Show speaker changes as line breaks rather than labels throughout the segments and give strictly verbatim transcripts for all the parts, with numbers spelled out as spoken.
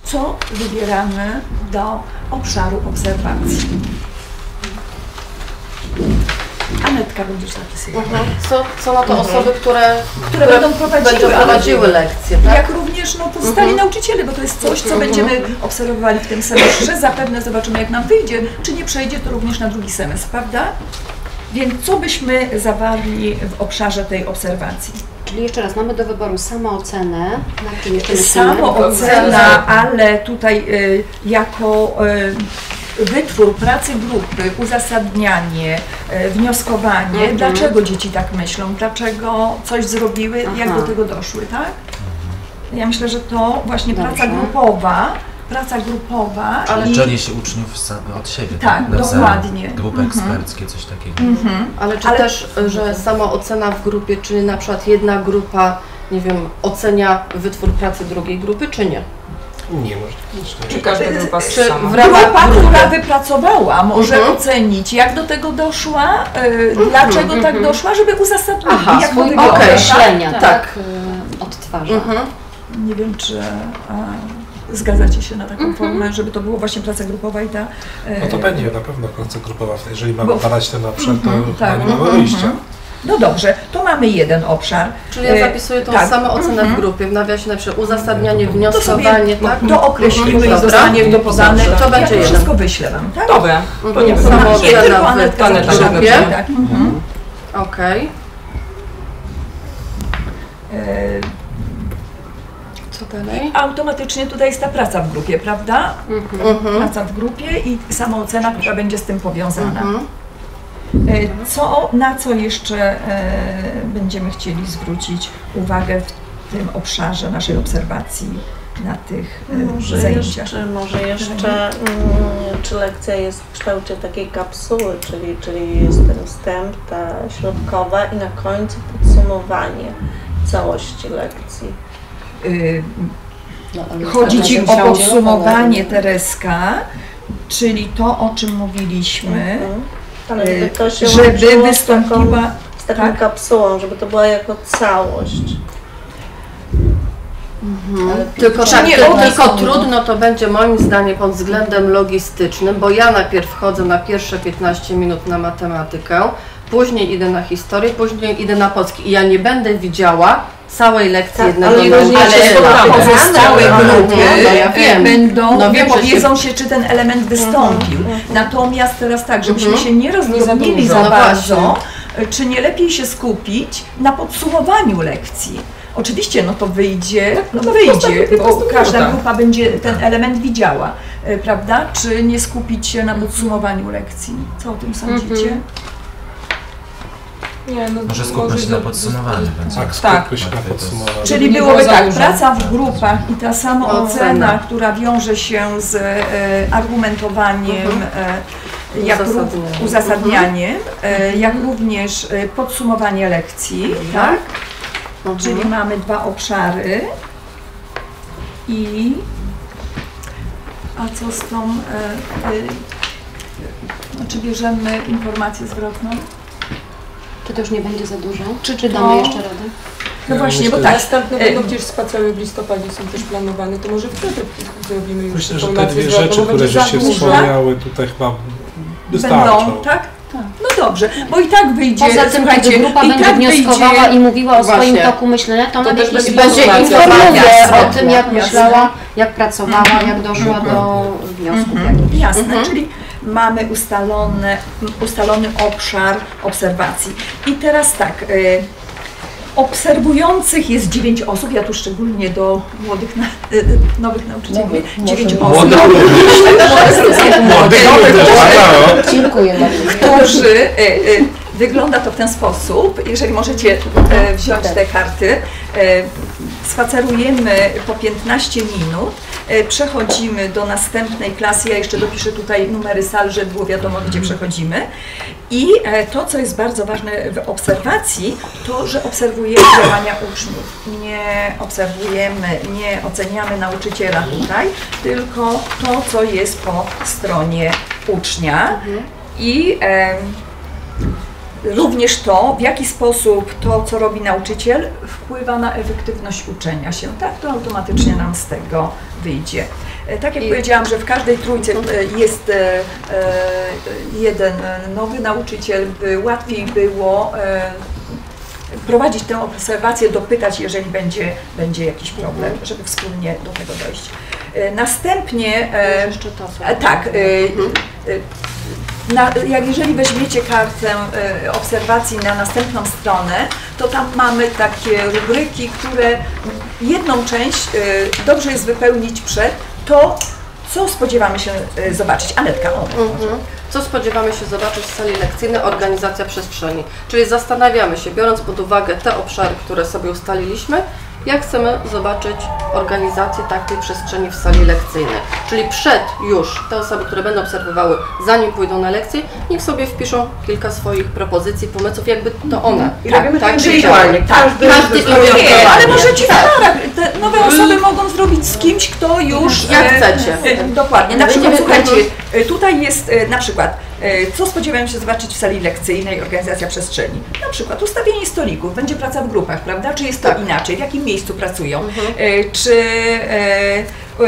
co wybieramy do obszaru obserwacji. Anetka, będziesz zapisywać.
Mhm. Co, co na to mhm. osoby, które,
które, które będą prowadziły,
będą prowadziły lekcje, tak?
Jak również no, pozostali mhm. nauczyciele, bo to jest coś, co mhm. będziemy obserwowali w tym semestrze. Zapewne zobaczymy, jak nam wyjdzie, czy nie przejdzie to również na drugi semestr, prawda? Więc co byśmy zawarli w obszarze tej obserwacji?
Czyli jeszcze raz, mamy do wyboru samoocenę, na czym jeszcze
Samoocena, ale tutaj y, jako y, wytwór pracy grupy, uzasadnianie, y, wnioskowanie, mhm. dlaczego dzieci tak myślą, dlaczego coś zrobiły, Aha. jak do tego doszły, tak? Ja myślę, że to właśnie Dobrze. praca grupowa, praca grupowa.
Ale
i...
uczenie się uczniów od siebie.
Tak, dokładnie.
Grupy
mhm.
eksperckie, coś takiego.
Mhm.
Ale czy
Ale...
też, że samoocena w grupie, czy na przykład jedna grupa, nie wiem, ocenia wytwór pracy drugiej grupy, czy nie?
Nie, może.
Czy każda grupa
czy
sama?
w ramach
Grupa,
grupy,
która wypracowała, może
mhm.
ocenić, jak do tego doszła, y, mhm. dlaczego mhm. tak doszła, żeby uzasadnić,
Aha,
jak
swój
to
określenia,
tak,
tak, y, odtwarza.
Mhm.
Nie wiem, czy a, zgadzacie się na taką mm -hmm. formę, żeby to było właśnie praca grupowa i ta...
E, no to będzie na pewno praca grupowa, jeżeli mamy
bo,
badać ten obszar, to
mm -hmm, tak,
nie mamy
mm -hmm.
wyjścia.
No dobrze, to mamy jeden obszar.
Czyli ja zapisuję tą tak. samoocenę mm -hmm. w grupie, w nawiasie na przykład uzasadnianie, wnioskowanie,
to
tak?
To określimy mm -hmm. i zostanie to podane.
To, to będzie
ja
jeden.
wszystko wyślę wam, tak?
Dobra.
To nie samoocena w grupie.
Tak. Mhm.
Okej.
Okay.
Co dalej?
Automatycznie tutaj jest ta praca w grupie, prawda? Mm-hmm. Praca w grupie i samoocena, która będzie z tym powiązana. Mm-hmm. Co, na co jeszcze e, będziemy chcieli zwrócić uwagę w tym obszarze naszej obserwacji na tych e,
może
zajęciach?
Jeszcze, może jeszcze, mm, czy lekcja jest w kształcie takiej kapsuły, czyli, czyli jest ten wstęp, ta środkowa i na końcu podsumowanie całości lekcji.
Y, no, chodzi Ci o podsumowanie, Tereska, czyli to, o czym mówiliśmy,
mhm. y, to się
żeby wystąpiła
z taką, z taką tak? kapsułą, żeby to była jako całość.
Mhm. Tylko, tak, nie, tylko, tylko trudno to będzie moim zdaniem pod względem logistycznym, bo ja najpierw wchodzę na pierwsze piętnaście minut na matematykę, później idę na historię, później idę na polski i ja nie będę widziała całej lekcji tak, jednego
ale pozostałe grupy
no, ja wiem.
będą,
no, wiem,
powiedzą się, czy ten element wystąpił. Natomiast teraz tak, żebyśmy się nie rozdrobnili za, za bardzo, czy nie lepiej się skupić na podsumowaniu lekcji. Oczywiście, no to wyjdzie, no to wyjdzie, bo każda grupa będzie ten element widziała, prawda? Czy nie skupić się na podsumowaniu lekcji? Co o tym sądzicie?
Nie, no,
może skupmy się na podsumowaniu.
Tak, skupmy się na podsumowaniu.
Czyli byłoby tak, praca w grupach i ta samoocena, która wiąże się z e, argumentowaniem, e, jak ró- uzasadnianiem, e, jak również e, podsumowanie lekcji, tak? Mhm. Czyli mamy dwa obszary i a co z tą, e, e, czy bierzemy informację zwrotną?
Czy to już nie będzie za dużo?
Czy,
czy
to...
damy jeszcze radę?
No
ja
właśnie,
myślę,
bo tak.
Następne będą przecież spacery w listopadzie są też planowane, to może wtedy zrobimy już
myślę, że te dwie rzeczy, które żeście wspomniały tutaj chyba wystarczą.
Będą, tak? Tak. No dobrze, bo i tak wyjdzie.
Poza tym, kiedy grupa
i
będzie
tak
wnioskowała
wyjdzie...
i mówiła o
Właśnie.
swoim toku myślenia, to, to też będzie,
będzie
informuje
jasne,
o tym, jak
jasne.
myślała, jak pracowała,
Mhm.
jak doszła
Mhm.
do wniosków.
Mhm. Jasne,
Mhm.
czyli mamy ustalone, ustalony obszar obserwacji. I teraz tak, y, obserwujących jest dziewięć osób, ja tu szczególnie do młodych, na, y, nowych nauczycieli mówię, dziewięć osób.
Młodych
Dziękuję bardzo.
Którzy, y, y, wygląda to w ten sposób, jeżeli możecie y, wziąć te karty, y, spacerujemy po piętnaście minut, y, przechodzimy do następnej klasy, ja jeszcze dopiszę tutaj numery sal, żeby było wiadomo, gdzie przechodzimy. I to, co jest bardzo ważne w obserwacji, to, że obserwujemy działania uczniów. Nie obserwujemy, nie oceniamy nauczyciela tutaj, tylko to, co jest po stronie ucznia. I e, również to, w jaki sposób to, co robi nauczyciel, wpływa na efektywność uczenia się. Tak, to automatycznie nam z tego wyjdzie. Tak jak I... powiedziałam, że w każdej trójce jest jeden nowy nauczyciel, by łatwiej było prowadzić tę obserwację, dopytać, jeżeli będzie, będzie jakiś problem, żeby wspólnie do tego dojść. Następnie,
jeszcze to,
tak, Na, jak jeżeli weźmiecie kartę y, obserwacji na następną stronę, to tam mamy takie rubryki, które jedną część y, dobrze jest wypełnić przed to, co spodziewamy się y, zobaczyć. Anetka, o.
Mhm. Co spodziewamy się zobaczyć w sali lekcyjnej? Organizacja przestrzeni. Czyli zastanawiamy się, biorąc pod uwagę te obszary, które sobie ustaliliśmy, jak chcemy zobaczyć organizację takiej przestrzeni w sali lekcyjnej. Czyli przed już te osoby, które będą obserwowały, zanim pójdą na lekcję, niech sobie wpiszą kilka swoich propozycji, pomysłów, jakby to one.
I
tak,
robimy
tak,
to indywidualnie.
Tak, każdy, każdy
indywidualnie. Ale możecie w parach. Te nowe osoby mogą zrobić z kimś, kto już...
Jak chcecie.
E, dokładnie. Na przykład, słuchajcie, tutaj jest e, na przykład, e, co spodziewałem się zobaczyć w sali lekcyjnej, organizacja przestrzeni. Na przykład ustawienie stolików, będzie praca w grupach, prawda? Czy jest to tak. inaczej? W jakim miejscu pracują? Mhm. E, czy e,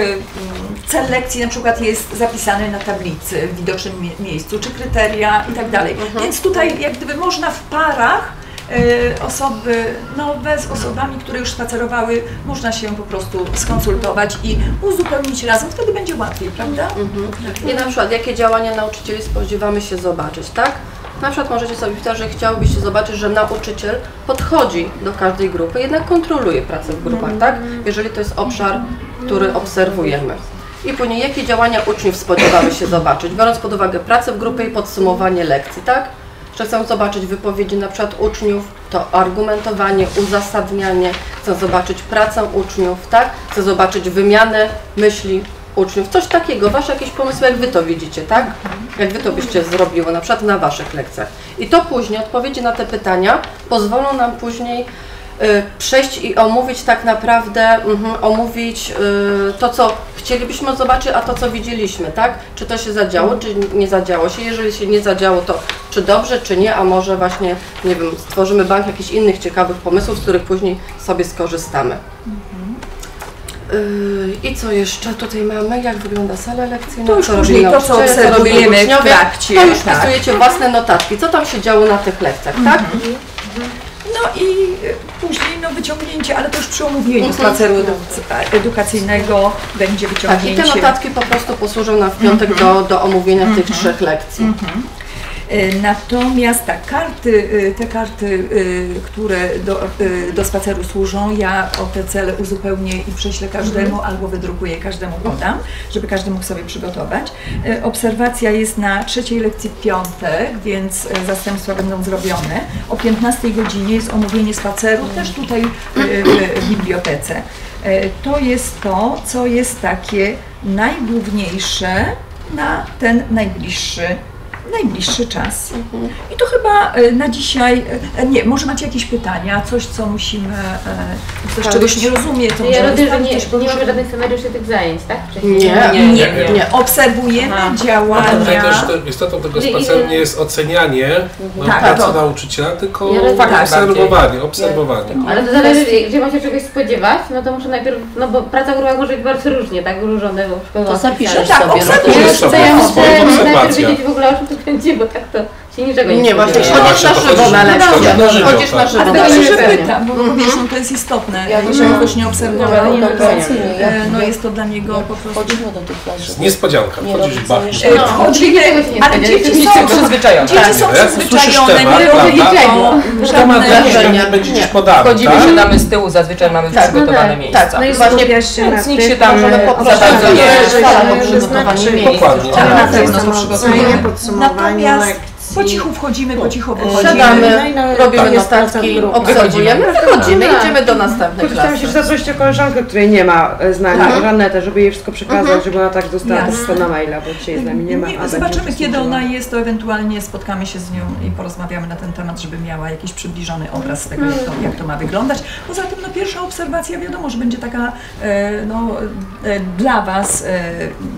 cel lekcji na przykład jest zapisany na tablicy w widocznym mie miejscu, czy kryteria i tak dalej. Mhm. Więc tutaj jak gdyby można w parach y, osoby nowe z osobami, które już spacerowały, można się po prostu skonsultować i uzupełnić razem, wtedy będzie łatwiej, prawda?
Mhm. I na przykład jakie działania nauczycieli spodziewamy się zobaczyć, tak? Na przykład możecie sobie pisać, że chciałobyście zobaczyć, że nauczyciel podchodzi do każdej grupy, jednak kontroluje pracę w grupach, tak? Jeżeli to jest obszar, który obserwujemy. I później jakie działania uczniów spodziewamy się zobaczyć, biorąc pod uwagę pracę w grupie i podsumowanie lekcji, tak? Że chcą zobaczyć wypowiedzi na przykład uczniów, to argumentowanie, uzasadnianie, chcą zobaczyć pracę uczniów, tak? Chcą zobaczyć wymianę myśli uczniów, coś takiego, wasze jakieś pomysły, jak wy to widzicie, tak? Jak wy to byście zrobiły, na przykład na waszych lekcjach. I to później, odpowiedzi na te pytania pozwolą nam później y, przejść i omówić tak naprawdę, y, omówić y, to, co chcielibyśmy zobaczyć, a to, co widzieliśmy, tak? Czy to się zadziało, czy nie zadziało się. Jeżeli się nie zadziało, to czy dobrze, czy nie, a może właśnie, nie wiem, stworzymy bank jakichś innych ciekawych pomysłów, z których później sobie skorzystamy. I co jeszcze tutaj mamy? Jak wygląda sala lekcyjna?
To już
co
później to, co obserwujemy w trakcie.
To już
tak.
wpisujecie własne notatki. Co tam się działo na tych lekcjach, tak?
No i później no, wyciągnięcie, ale to już przy omówieniu spaceru edukacyjnego będzie wyciągnięcie.
Tak, i te notatki po prostu posłużą nam w piątek do, do omówienia tych trzech lekcji.
Natomiast tak, karty, te karty, które do, do spaceru służą, ja o te cele uzupełnię i prześlę każdemu, mm. albo wydrukuję, każdemu podam, żeby każdy mógł sobie przygotować. Obserwacja jest na trzeciej lekcji w piątek, więc zastępstwa będą zrobione. O piętnastej godzinie jest omówienie spaceru, też tutaj w bibliotece. To jest to, co jest takie najgłówniejsze na ten najbliższy najbliższy czas. Mhm. I to chyba na dzisiaj, nie, może macie jakieś pytania, coś, co musimy, coś tak. czegoś nie rozumie, to
ja rozumiem, że nie, nie mamy żadnych scenariuszy tych zajęć, tak?
Nie, nie, nie, nie, nie. nie. Obserwujemy Aha. działania.
Tutaj też to, istotą tego spaceru nie jest ocenianie no, tak, pracy to. nauczyciela, tylko ja obserwowanie, obserwowanie.
Tak. Ale to zależy, gdzie ma się czegoś spodziewać, no to muszę najpierw, no bo praca w grupach może być bardzo różnie, tak, różone, bo
to zapiszesz
tak,
sobie.
Obserwujesz
sobie. Ja muszę najpierw wiedzieć w ogóle, o czym tu będzie, bo tak to się niczego nie
Nie, właśnie chodzisz na żywo na lekcję. Chodzisz na żywo na
lekcję. Ale pytam, bo wiesz, no to jest istotne. Jeżeli ktoś nie obserwował, no jest to dla niego po prostu...
Chodzimy do tych lekcji. Niespodzianka, chodzisz bawisz.
Chodzimy, ale dzieci są przyzwyczajone. Dzieci są przyzwyczajone, nie robią
temat nie będzie gdzieś podany.
Chodzimy, siadamy z tyłu, zazwyczaj mamy przygotowane miejsca.
Tak, no i właśnie
nic nikt się tam za bardzo nie
przygotowanie miejsc.
Na pewno to przygotujemy. Natomiast po cichu wchodzimy, po cichu wychodzimy.
Siadamy, robimy notatki, obserwujemy, wychodzimy, idziemy do następnej klasy.
Chciałam się zaprosić o koleżankę, której nie ma z nami, tak. Żanetę, żeby jej wszystko przekazać, uh-huh. żeby ona tak dostała wszystko na maila, bo dzisiaj z nami nie ma.
Nie, zobaczymy, kiedy ona jest, to ewentualnie spotkamy się z nią i porozmawiamy na ten temat, żeby miała jakiś przybliżony obraz tego, jak to, jak to ma wyglądać. Poza tym no, pierwsza obserwacja wiadomo, że będzie taka e, no, e, dla Was e,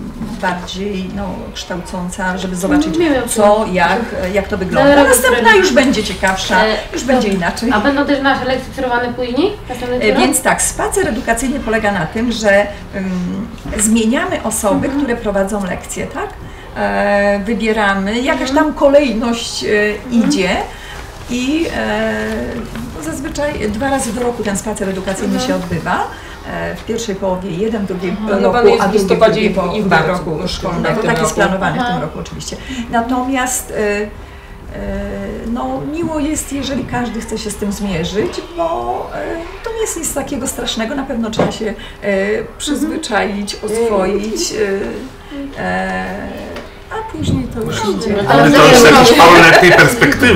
bardziej no, kształcąca, żeby zobaczyć co, jak, jak to wygląda. A następna już będzie ciekawsza, już będzie inaczej.
A będą też nasze lekcje obserwowane później?
Więc tak, spacer edukacyjny polega na tym, że um, zmieniamy osoby, mhm. które prowadzą lekcje, tak? E, wybieramy, jakaś tam kolejność e, idzie i e, zazwyczaj dwa razy do roku ten spacer edukacyjny mhm. się odbywa. W pierwszej połowie jeden, w drugiej
no,
roku,
a w listopadzie i w
roku szkolnego. Tak jest planowane w tym roku oczywiście. Natomiast y, y, no, miło jest, jeżeli każdy chce się z tym zmierzyć, bo y, to nie jest nic takiego strasznego, na pewno trzeba się y, przyzwyczaić, oswoić. Y, y, a później to już idzie.
Ale to już jakieś pełne perspektywy.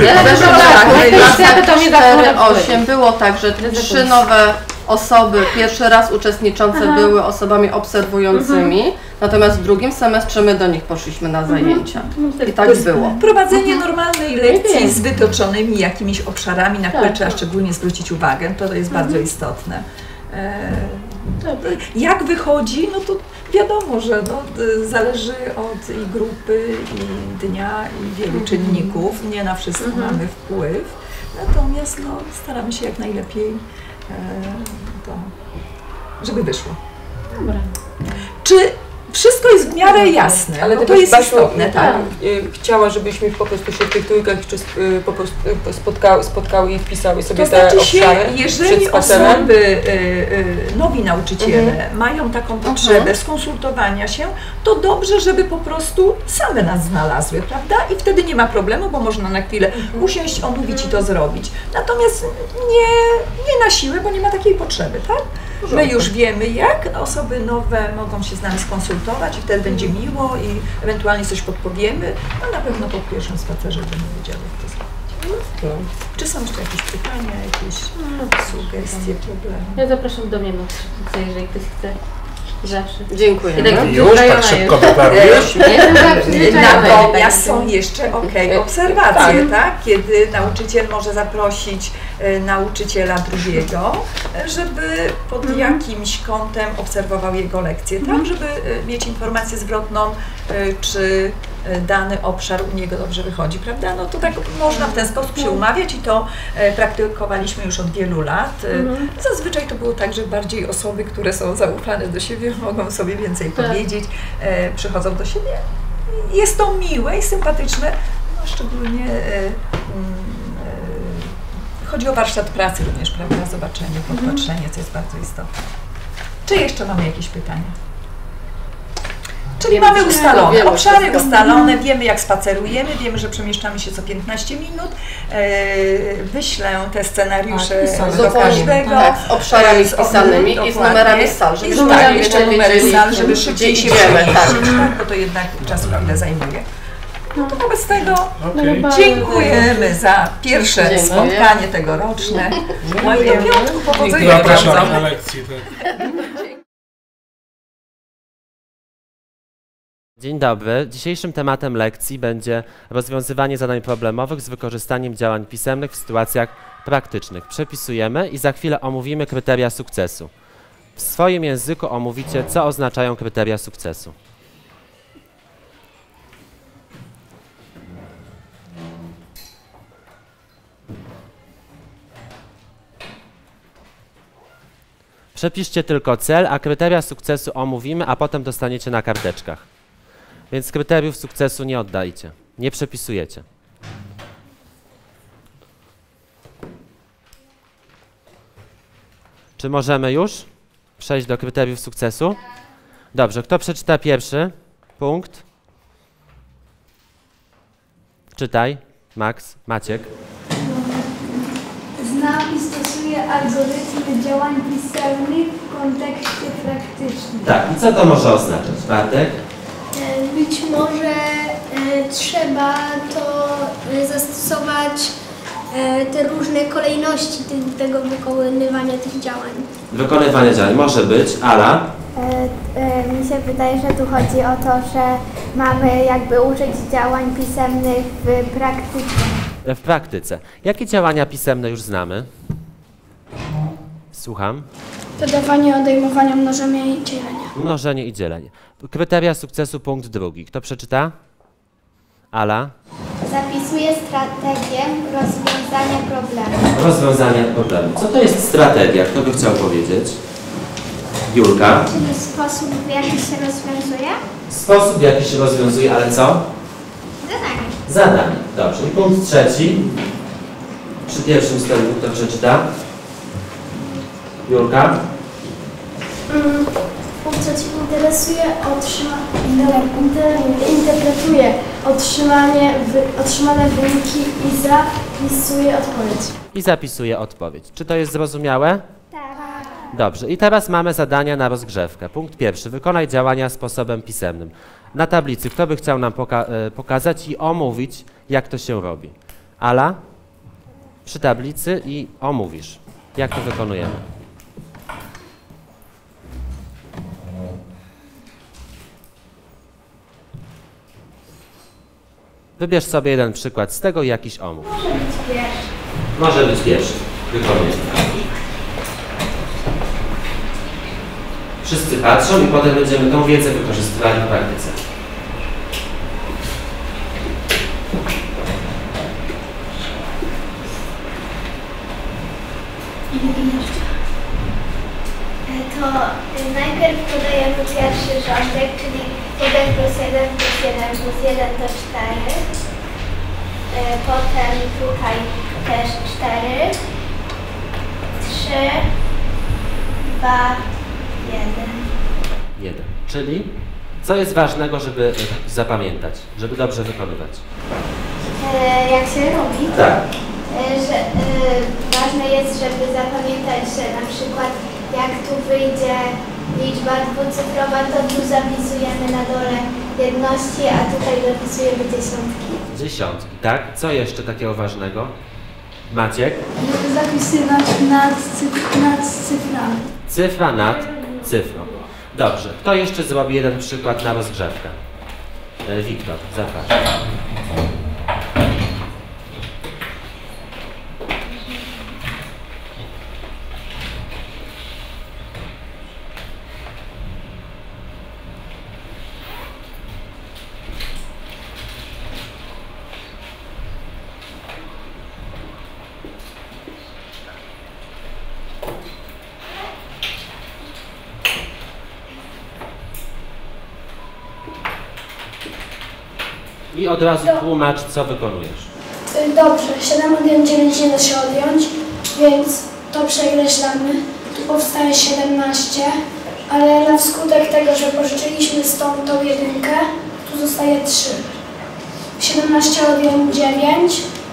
cztery osiem było tak, że trzy nowe osoby pierwszy raz uczestniczące Aha. były osobami obserwującymi, mhm. natomiast w drugim semestrze my do nich poszliśmy na zajęcia. Mhm. I tak było.
Prowadzenie mhm. normalnej lekcji z wytoczonymi jakimiś obszarami, na które tak. trzeba szczególnie zwrócić uwagę, to jest mhm. bardzo istotne. E, jak wychodzi, no to wiadomo, że no, zależy od i grupy, i dnia, i wielu czynników. Nie na wszystko mhm. mamy wpływ, natomiast no, staramy się jak najlepiej to, żeby wyszło.
Dobra.
Czy wszystko jest w miarę jasne?
Ale
no to jest
Basiu,
istotne, tak?
Chciała, żebyśmy po prostu się w tych trójkach jeszcze po prostu spotkały, spotkały i wpisały sobie
to znaczy
te obszary.
Się, jeżeli osoby, y, y, nowi nauczyciele mhm. mają taką potrzebę mhm. skonsultowania się, to dobrze, żeby po prostu same nas znalazły, prawda? I wtedy nie ma problemu, bo można na chwilę mhm. usiąść, omówić i to zrobić. Natomiast nie, nie na siłę, bo nie ma takiej potrzeby, tak? My już wiemy jak, osoby nowe mogą się z nami skonsultować i wtedy będzie miło i ewentualnie coś podpowiemy, a na pewno po pierwszym spacerze będziemy wiedzieli, jak to zrobić. No. Czy są jeszcze jakieś pytania, jakieś sugestie, problemy?
Ja zapraszam do mnie na skrzydce, jeżeli ktoś chce. Zawsze.
Dziękuję.
Tak już tak szybko deklarujesz?
Natomiast są jeszcze okay, obserwacje, tak. tak? Kiedy nauczyciel może zaprosić y, nauczyciela drugiego, żeby pod mm. jakimś kątem obserwował jego lekcję, tak? Żeby y, mieć informację zwrotną, y, czy dany obszar u niego dobrze wychodzi, prawda? No to tak można w ten sposób się umawiać i to e, praktykowaliśmy już od wielu lat. Mhm. Zazwyczaj to było tak, że bardziej osoby, które są zaufane do siebie, mogą sobie więcej tak. powiedzieć, e, przychodzą do siebie. Jest to miłe i sympatyczne, no szczególnie e, e, chodzi o warsztat pracy również, prawda? Zobaczenie, podpatrzenie, co jest bardzo istotne. Czy jeszcze mamy jakieś pytania? Czyli wiemy, mamy ustalone, wiemy, obszary wszystko. ustalone, wiemy jak spacerujemy, wiemy, że przemieszczamy się co piętnaście minut, e, wyślę te scenariusze
tak,
do każdego.
Tak, z obszarami spisanymi i z numerami sal, żeby
I tak, jeszcze numery sal, żeby szybciej się przemieścić, tak, bo to jednak czasu chwilę zajmuje. No to wobec tego okay. dziękujemy za pierwsze Dziękuję. spotkanie tegoroczne. No i do piątku powodzenia.
Zapraszam na lekcję. Tak.
Dzień dobry. Dzisiejszym tematem lekcji będzie rozwiązywanie zadań problemowych z wykorzystaniem działań pisemnych w sytuacjach praktycznych. Przepisujemy i za chwilę omówimy kryteria sukcesu. W swoim języku omówicie, co oznaczają kryteria sukcesu. Przepiszcie tylko cel, a kryteria sukcesu omówimy, a potem dostaniecie na karteczkach. Więc kryteriów sukcesu nie oddajcie, nie przepisujecie. Czy możemy już przejść do kryteriów sukcesu? Dobrze, kto przeczyta pierwszy punkt? Czytaj, Max, Maciek.
Znam i stosuję algorytmy działań pisemnych w kontekście praktycznym.
Tak, i co to może oznaczać, Bartek?
Być może e, trzeba to e, zastosować e, te różne kolejności ty, tego wykonywania tych działań.
Wykonywanie działań może być, Ala?
E, e, mi się wydaje, że tu chodzi o to, że mamy jakby użyć działań pisemnych w praktyce.
W praktyce. Jakie działania pisemne już znamy? Słucham.
Dodawanie, odejmowanie, mnożenie i dzielenie.
Mnożenie i dzielenie. Kryteria sukcesu, punkt drugi. Kto przeczyta? Ala?
Zapisuje strategię rozwiązania problemu.
Rozwiązania problemu. Co to jest strategia? Kto by chciał powiedzieć? Julka?
Czyli sposób, w jaki się rozwiązuje?
Sposób, w jaki się rozwiązuje, ale co?
Zadanie.
Zadanie. Dobrze. I punkt trzeci. Przy pierwszym wstępu kto przeczyta? Julka?
Mm, punkt trzeci interesuje, otrzyma, interpretuje otrzymanie, wy, otrzymane wyniki i zapisuje odpowiedź.
I zapisuje odpowiedź. Czy to jest zrozumiałe?
Tak.
Dobrze. I teraz mamy zadania na rozgrzewkę. Punkt pierwszy. Wykonaj działania sposobem pisemnym. Na tablicy kto by chciał nam poka pokazać i omówić, jak to się robi? Ala? Przy tablicy i omówisz, jak to wykonujemy. Wybierz sobie jeden przykład z tego i jakiś omów.
Może być pierwszy.
Może być pierwszy. Wykonujemy. Wszyscy patrzą i potem będziemy tą wiedzę wykorzystywali w praktyce.
To najpierw podajemy pierwszy rządek, czyli jeden plus jeden plus jeden plus jeden to cztery. Potem tutaj też cztery, trzy, dwa, jeden.
jeden. Czyli co jest ważnego, żeby zapamiętać, żeby dobrze wykonywać?
E, jak się robi?
Tak.
E, że, e, ważne jest, żeby zapamiętać, że na przykład jak tu wyjdzie liczba dwucyfrowa, to tu zapisujemy na dole jedności, a tutaj dopisujemy dziesiątki.
Dziesiątki, tak? Co jeszcze takiego ważnego? Maciek?
Żeby zapisywać nad, cyf nad cyframi.
Cyfra nad cyfrą. Dobrze. Kto jeszcze zrobi jeden przykład na rozgrzewkę? E, Wiktor, zapraszam. I od razu tłumacz, co wykonujesz.
Dobrze, siedem odjąć dziewięć nie da się odjąć, więc to przekreślamy. Tu powstaje siedemnaście, ale na wskutek tego, że pożyczyliśmy stąd tą jedynkę, tu zostaje trzy. siedemnaście odjąć dziewięć,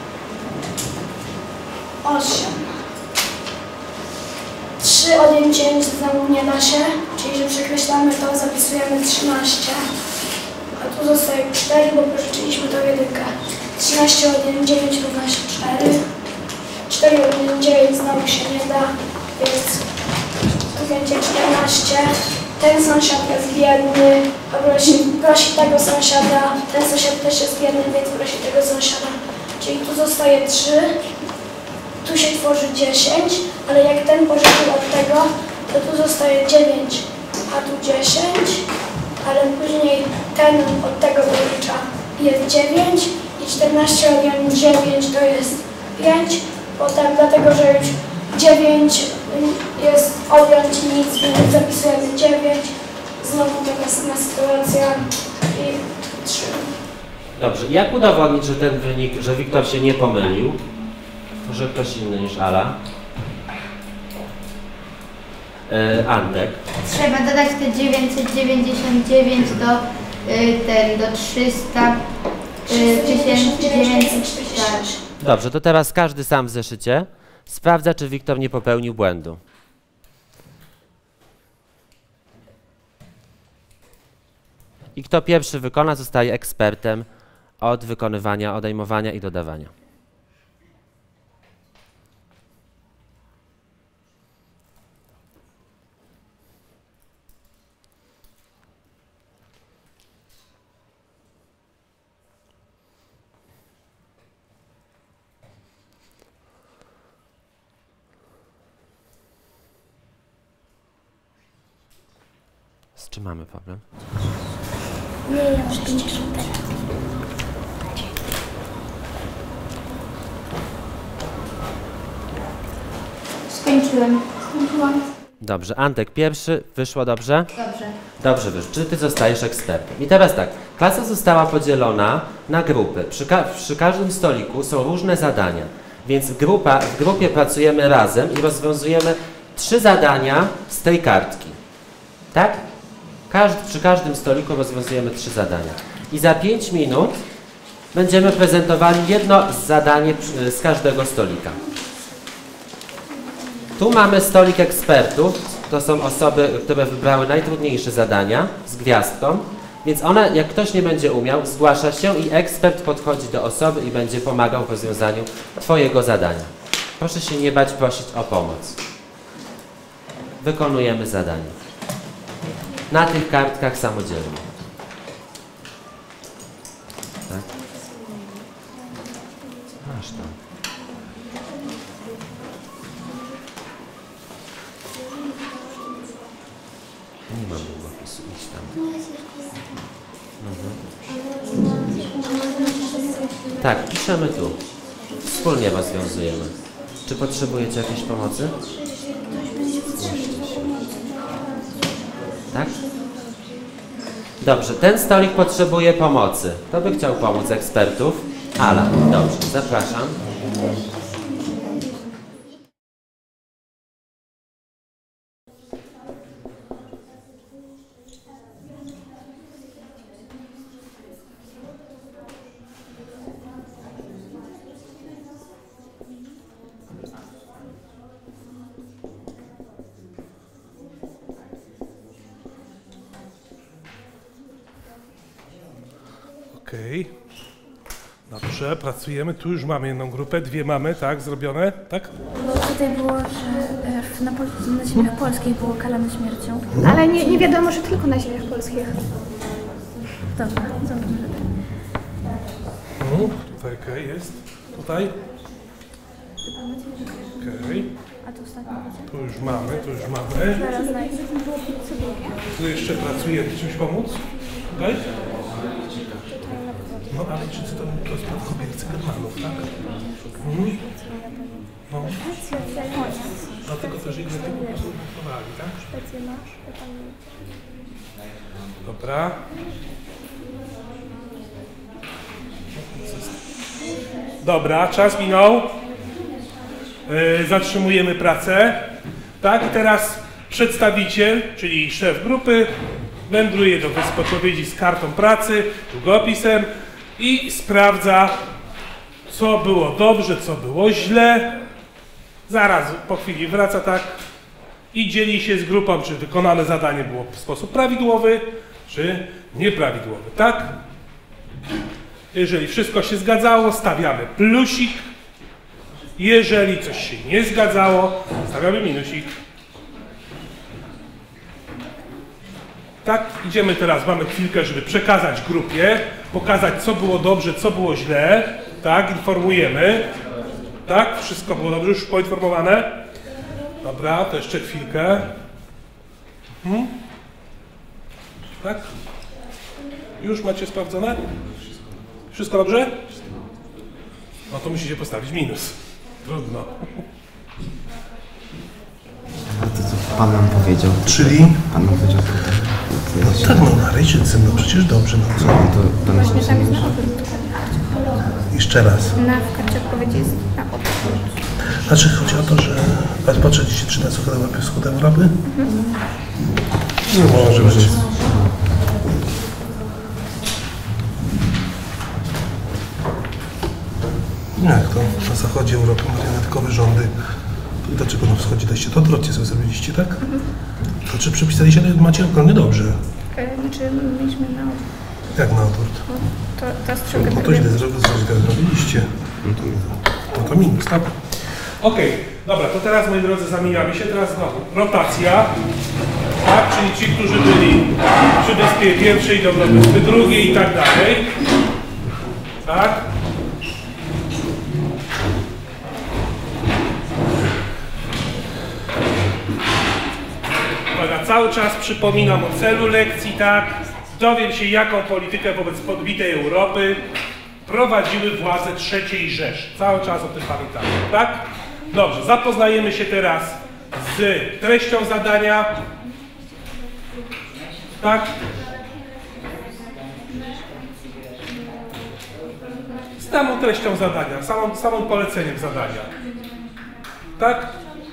osiem. trzy odjąć dziewięć znowu nie da się, czyli że przekreślamy to, zapisujemy trzynaście. A tu zostaje cztery, bo pożyczyliśmy tą jedynkę. trzynaście odjąć dziewięć równa się cztery. cztery odjąć dziewięć znowu się nie da, więc tu będzie czternaście. Ten sąsiad jest biedny, a prosi, prosi tego sąsiada. Ten sąsiad też jest biedny, więc prosi tego sąsiada. Czyli tu zostaje trzy. Tu się tworzy dziesięć, ale jak ten pożyczył od tego, to tu zostaje dziewięć, a tu dziesięć. Ale później ten od tego pożycza jest dziewięć i czternaście odjąć dziewięć to jest pięć. Potem dlatego, że już dziewięć jest odjąć nic, więc zapisujemy dziewięć. Znowu taka sama sytuacja i trzy.
Dobrze, jak udowodnić, że ten wynik, że Wiktor się nie pomylił? Może ktoś inny niż Ala? Yy, Antek.
Trzeba dodać te dziewięćset dziewięćdziesiąt dziewięć do, y, ten, do trzysta tysięcy dziewięćset. Tak.
Dobrze, to teraz każdy sam w zeszycie sprawdza, czy Wiktor nie popełnił błędu. I kto pierwszy wykona, zostaje ekspertem od wykonywania, odejmowania i dodawania. Z czym mamy problem?
Nie, ja już pięćdziesiąt teraz. Skończyłem. Skończyłam.
Dobrze, Antek pierwszy, wyszło dobrze?
Dobrze.
Dobrze wyszło, czy ty zostajesz ekspertem. I teraz tak, klasa została podzielona na grupy. Przy, ka przy każdym stoliku są różne zadania, więc grupa, w grupie pracujemy razem i rozwiązujemy trzy zadania z tej kartki. Tak? Każdy, przy każdym stoliku rozwiązujemy trzy zadania. I za pięć minut będziemy prezentowali jedno zadanie z każdego stolika. Tu mamy stolik ekspertów, to są osoby, które wybrały najtrudniejsze zadania z gwiazdką, więc one, jak ktoś nie będzie umiał, zgłasza się i ekspert podchodzi do osoby i będzie pomagał w rozwiązaniu twojego zadania. Proszę się nie bać prosić o pomoc. Wykonujemy zadanie. Na tych kartkach samodzielnie. Tak? Masz tam. Nie mam długopisu, idź tam. Mhm. Tak, piszemy tu. Wspólnie rozwiązujemy. Czy potrzebujecie jakiejś pomocy? Tak? Dobrze, ten stolik potrzebuje pomocy. Kto by chciał pomóc ekspertów? Ala, dobrze, zapraszam.
Okej. Dobrze, pracujemy. Tu już mamy jedną grupę, dwie mamy, tak? Zrobione, tak?
Bo tutaj było, że na, Pol na ziemiach polskich było karane śmiercią. No. Ale nie, nie wiadomo, że tylko na ziemiach polskich. Dobra, dobra.
No, tutaj okej, okay, jest. Tutaj. Okej. Okay.
A to ostatnio będzie?
Tu już mamy, tu już mamy.
Zaraz znajdę.
Tu jeszcze pracujemy. Czymś pomóc? Tutaj? No ale czy to, to jest spadkobiercy Cygermanów, tak? Mhm. No. Dlatego też ich lepiej popracowali, tak? Dobra. Dobra, czas minął. Yy, zatrzymujemy pracę. Tak, i teraz przedstawiciel, czyli szef grupy, wędruje do Wysp Odpowiedzi z kartą pracy, długopisem i sprawdza, co było dobrze, co było źle. Zaraz po chwili wraca, tak, i dzieli się z grupą, czy wykonane zadanie było w sposób prawidłowy, czy nieprawidłowy, tak? Jeżeli wszystko się zgadzało, stawiamy plusik. Jeżeli coś się nie zgadzało, stawiamy minusik. Tak, idziemy teraz, mamy chwilkę, żeby przekazać grupie, pokazać, co było dobrze, co było źle, tak, informujemy, tak, wszystko było dobrze, już poinformowane. Dobra, to jeszcze chwilkę. Mhm. Tak? Już macie sprawdzone? Wszystko dobrze? No to musicie postawić minus. Trudno.
A to co Pan nam powiedział?
Czyli?
Pan nam powiedział.
No tak, no na Rejczycy, no przecież dobrze, no co?
No to, to
Właśnie tam jest na odwrót.
Jeszcze raz.
Na w karcie odpowiedzi jest na odwrót.
Znaczy chodzi o to, że patrzyliście czy na wschód Europy? Mhm. Nie może być. Jak to? Na zachodzie Europy marionetkowe rządy. I dlaczego na wschodzie daliście? To odwrotnie sobie zrobiliście, tak? Mhm. To czy przepisaliście, to macie okrągnie dobrze.
E, znaczy mieliśmy na odwrót.
Jak na odwrót?
No, to, ta strzałka
no to źle zrobiliście. No to minus, tak? Okej, okay, dobra, to teraz moi drodzy zamieniamy się, teraz znowu rotacja, tak, czyli ci, którzy byli przy wyspie pierwszej, do wyspy drugiej i tak dalej, tak? Uwaga, cały czas przypominam o celu lekcji, tak? dowiem się, jaką politykę wobec podbitej Europy prowadziły władze trzeciej Rzeszy. Cały czas o tym pamiętamy, tak? Dobrze, zapoznajemy się teraz z treścią zadania. Tak? Z samą treścią zadania, samą, samą poleceniem zadania. Tak?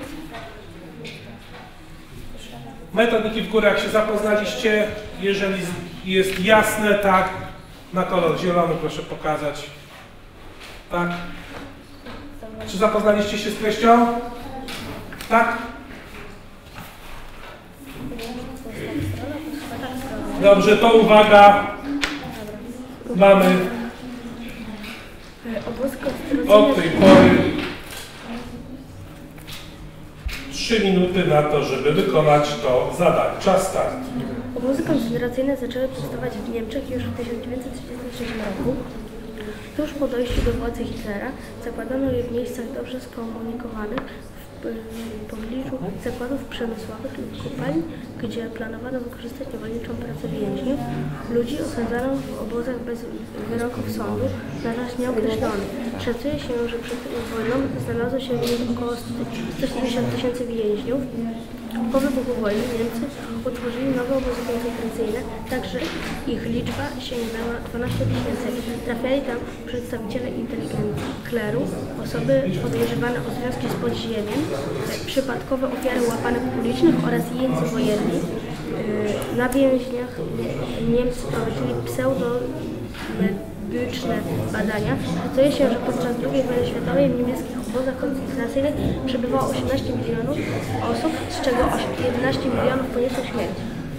Metodiki w górę, jak się zapoznaliście, jeżeli jest jasne, tak, na kolor zielony proszę pokazać. Tak? Czy zapoznaliście się z treścią? Tak? Dobrze, to uwaga. Mamy od tej pory trzy minuty na to, żeby wykonać to zadanie. Czas start.
Obozy koncentracyjne zaczęły powstawać w Niemczech już w tysiąc dziewięćset trzydziestym trzecim roku. Tuż po dojściu do władzy Hitlera zakładano je w miejscach dobrze skomunikowanych w pobliżu zakładów przemysłowych lub kopalń, gdzie planowano wykorzystać niewolniczą pracę więźniów. Ludzi osadzano w obozach bez wyroków sądu na czas nieokreślony. Szacuje się, że przed wojną znalazło się w nich około sto siedemdziesiąt tysięcy więźniów. Po wybuchu wojny Niemcy utworzyli nowe obozy koncentracyjne, także ich liczba sięgnęła dwanaście tysięcy. Trafiali tam przedstawiciele inteligencji, kleru, osoby podejrzewane o związki z podziemiem, przypadkowe ofiary łapanek ulicznych oraz jeńcy wojenni. Na więźniach Niemcy prowadzili pseudomedyczne badania. Szacuje się, że podczas drugiej wojny światowej w niemieckich obozach koncentracyjnych przebywało osiemnaście milionów osób, z czego jedenaście milionów poniosło śmierć.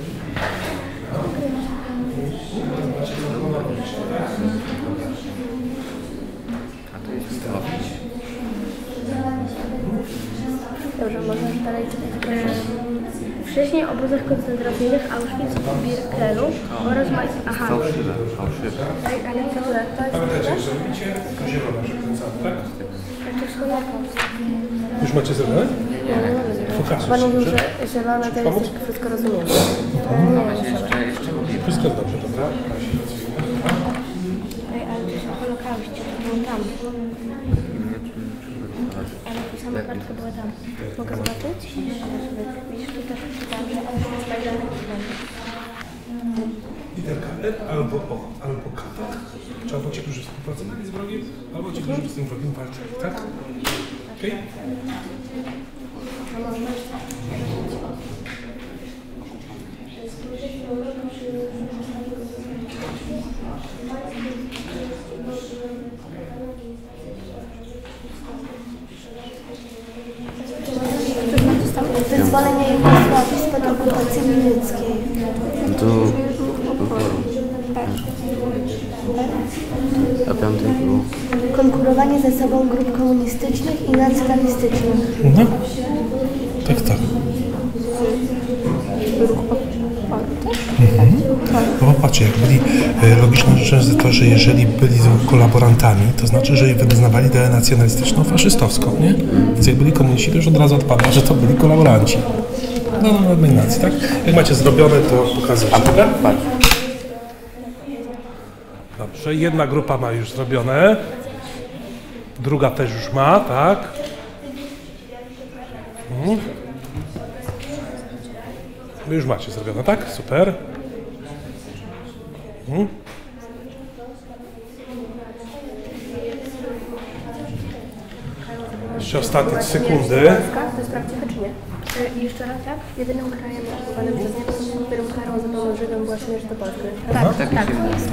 Dobrze, można już dalej czytać. Wcześniej w obozach koncentracyjnych Auschwitz, Birkenau oraz Majs... Aha.
Fałszywe, fałszywe.
Ale co to jest?
Pamiętajcie, że robicie zielone przekręcamy, tak? Już macie zrobione? Pokażę.
Pan mówił, że zielone to jest wszystko rozumiemy.
Wszystko dobrze, dobra?
Ale to jest o Holokauście, to było tam. A napisana kartka była tam. Mogę zobaczyć? Widzisz, tu też czytałam, że on jest spajrany.
Literka E albo O, albo K, tak? Czy albo ci, którzy współpracowali z wrogiem, albo ci, którzy z tym wrogiem walczyli, tak? Okej?
Wyzwolenie Jugosławii spod okupacji niemieckiej.
Do wyboru. A piąty było?
Konkurowanie ze sobą grup komunistycznych i nacjonalistycznych.
Mhm. Tak, tak. Mhm. No popatrzcie, jak byli, logiczną rzeczą jest to, że jeżeli byli kolaborantami, to znaczy, że wyznawali ideę nacjonalistyczną, faszystowską, nie? Więc jak byli komuniści, to już od razu odpada, że to byli kolaboranci. No, no, nominacji, tak? Jak macie zrobione, to pokazujcie. Tak? Dobrze, jedna grupa ma już zrobione, druga też już ma, tak? Mhm. Wy już macie zrobione, tak? Super. Mhm. Jeszcze ostatnie sekundy.
To jest prawdziwe czy nie? I jeszcze raz tak? Jedynym krajem okupowanym przez Niemców, którym karą za pomoc Żydom była śmierć do Polski. Tak, tak, tak.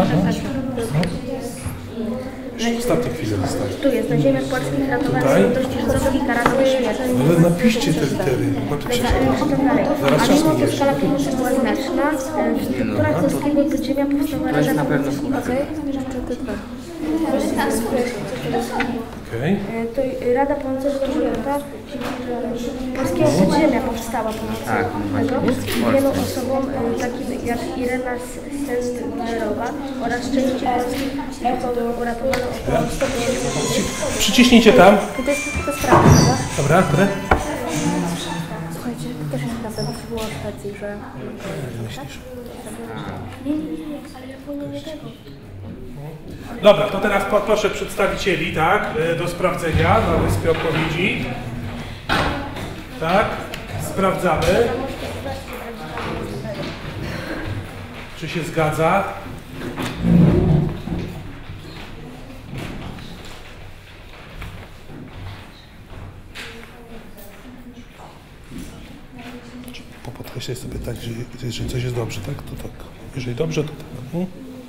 Ostatnie chwile zostały.
Tu jest, na ziemiach polskich ratowano ludności żydowskich i karano śmierć.
Ale napiszcie te litery. No to
A mimo to skala pieniędzy była znaczna, w strukturach polskiego podziemia powstała Rada Polska.
Okay.
To Rada Pancerza Polskiego Podziemia powstała ponad
tak,
tego. Wielu osobom, takim jak Irena Sendlerowa oraz części polskich uratowano około sto tysięcy.
Przyciśnijcie tam.
To jest, to jest prawda, prawda?
Dobra, które?
Słuchajcie, to też jest prawda. czasem było stacji, że...
Myślisz?
Nie, nie, nie, ale ja powiem nie tego.
Dobra, to teraz poproszę przedstawicieli, tak, do sprawdzenia na wyspie odpowiedzi. Tak, sprawdzamy. Czy się zgadza? Podkreślaj sobie tak, że jeżeli coś jest dobrze, tak, to tak. Jeżeli dobrze, to tak. Hmm?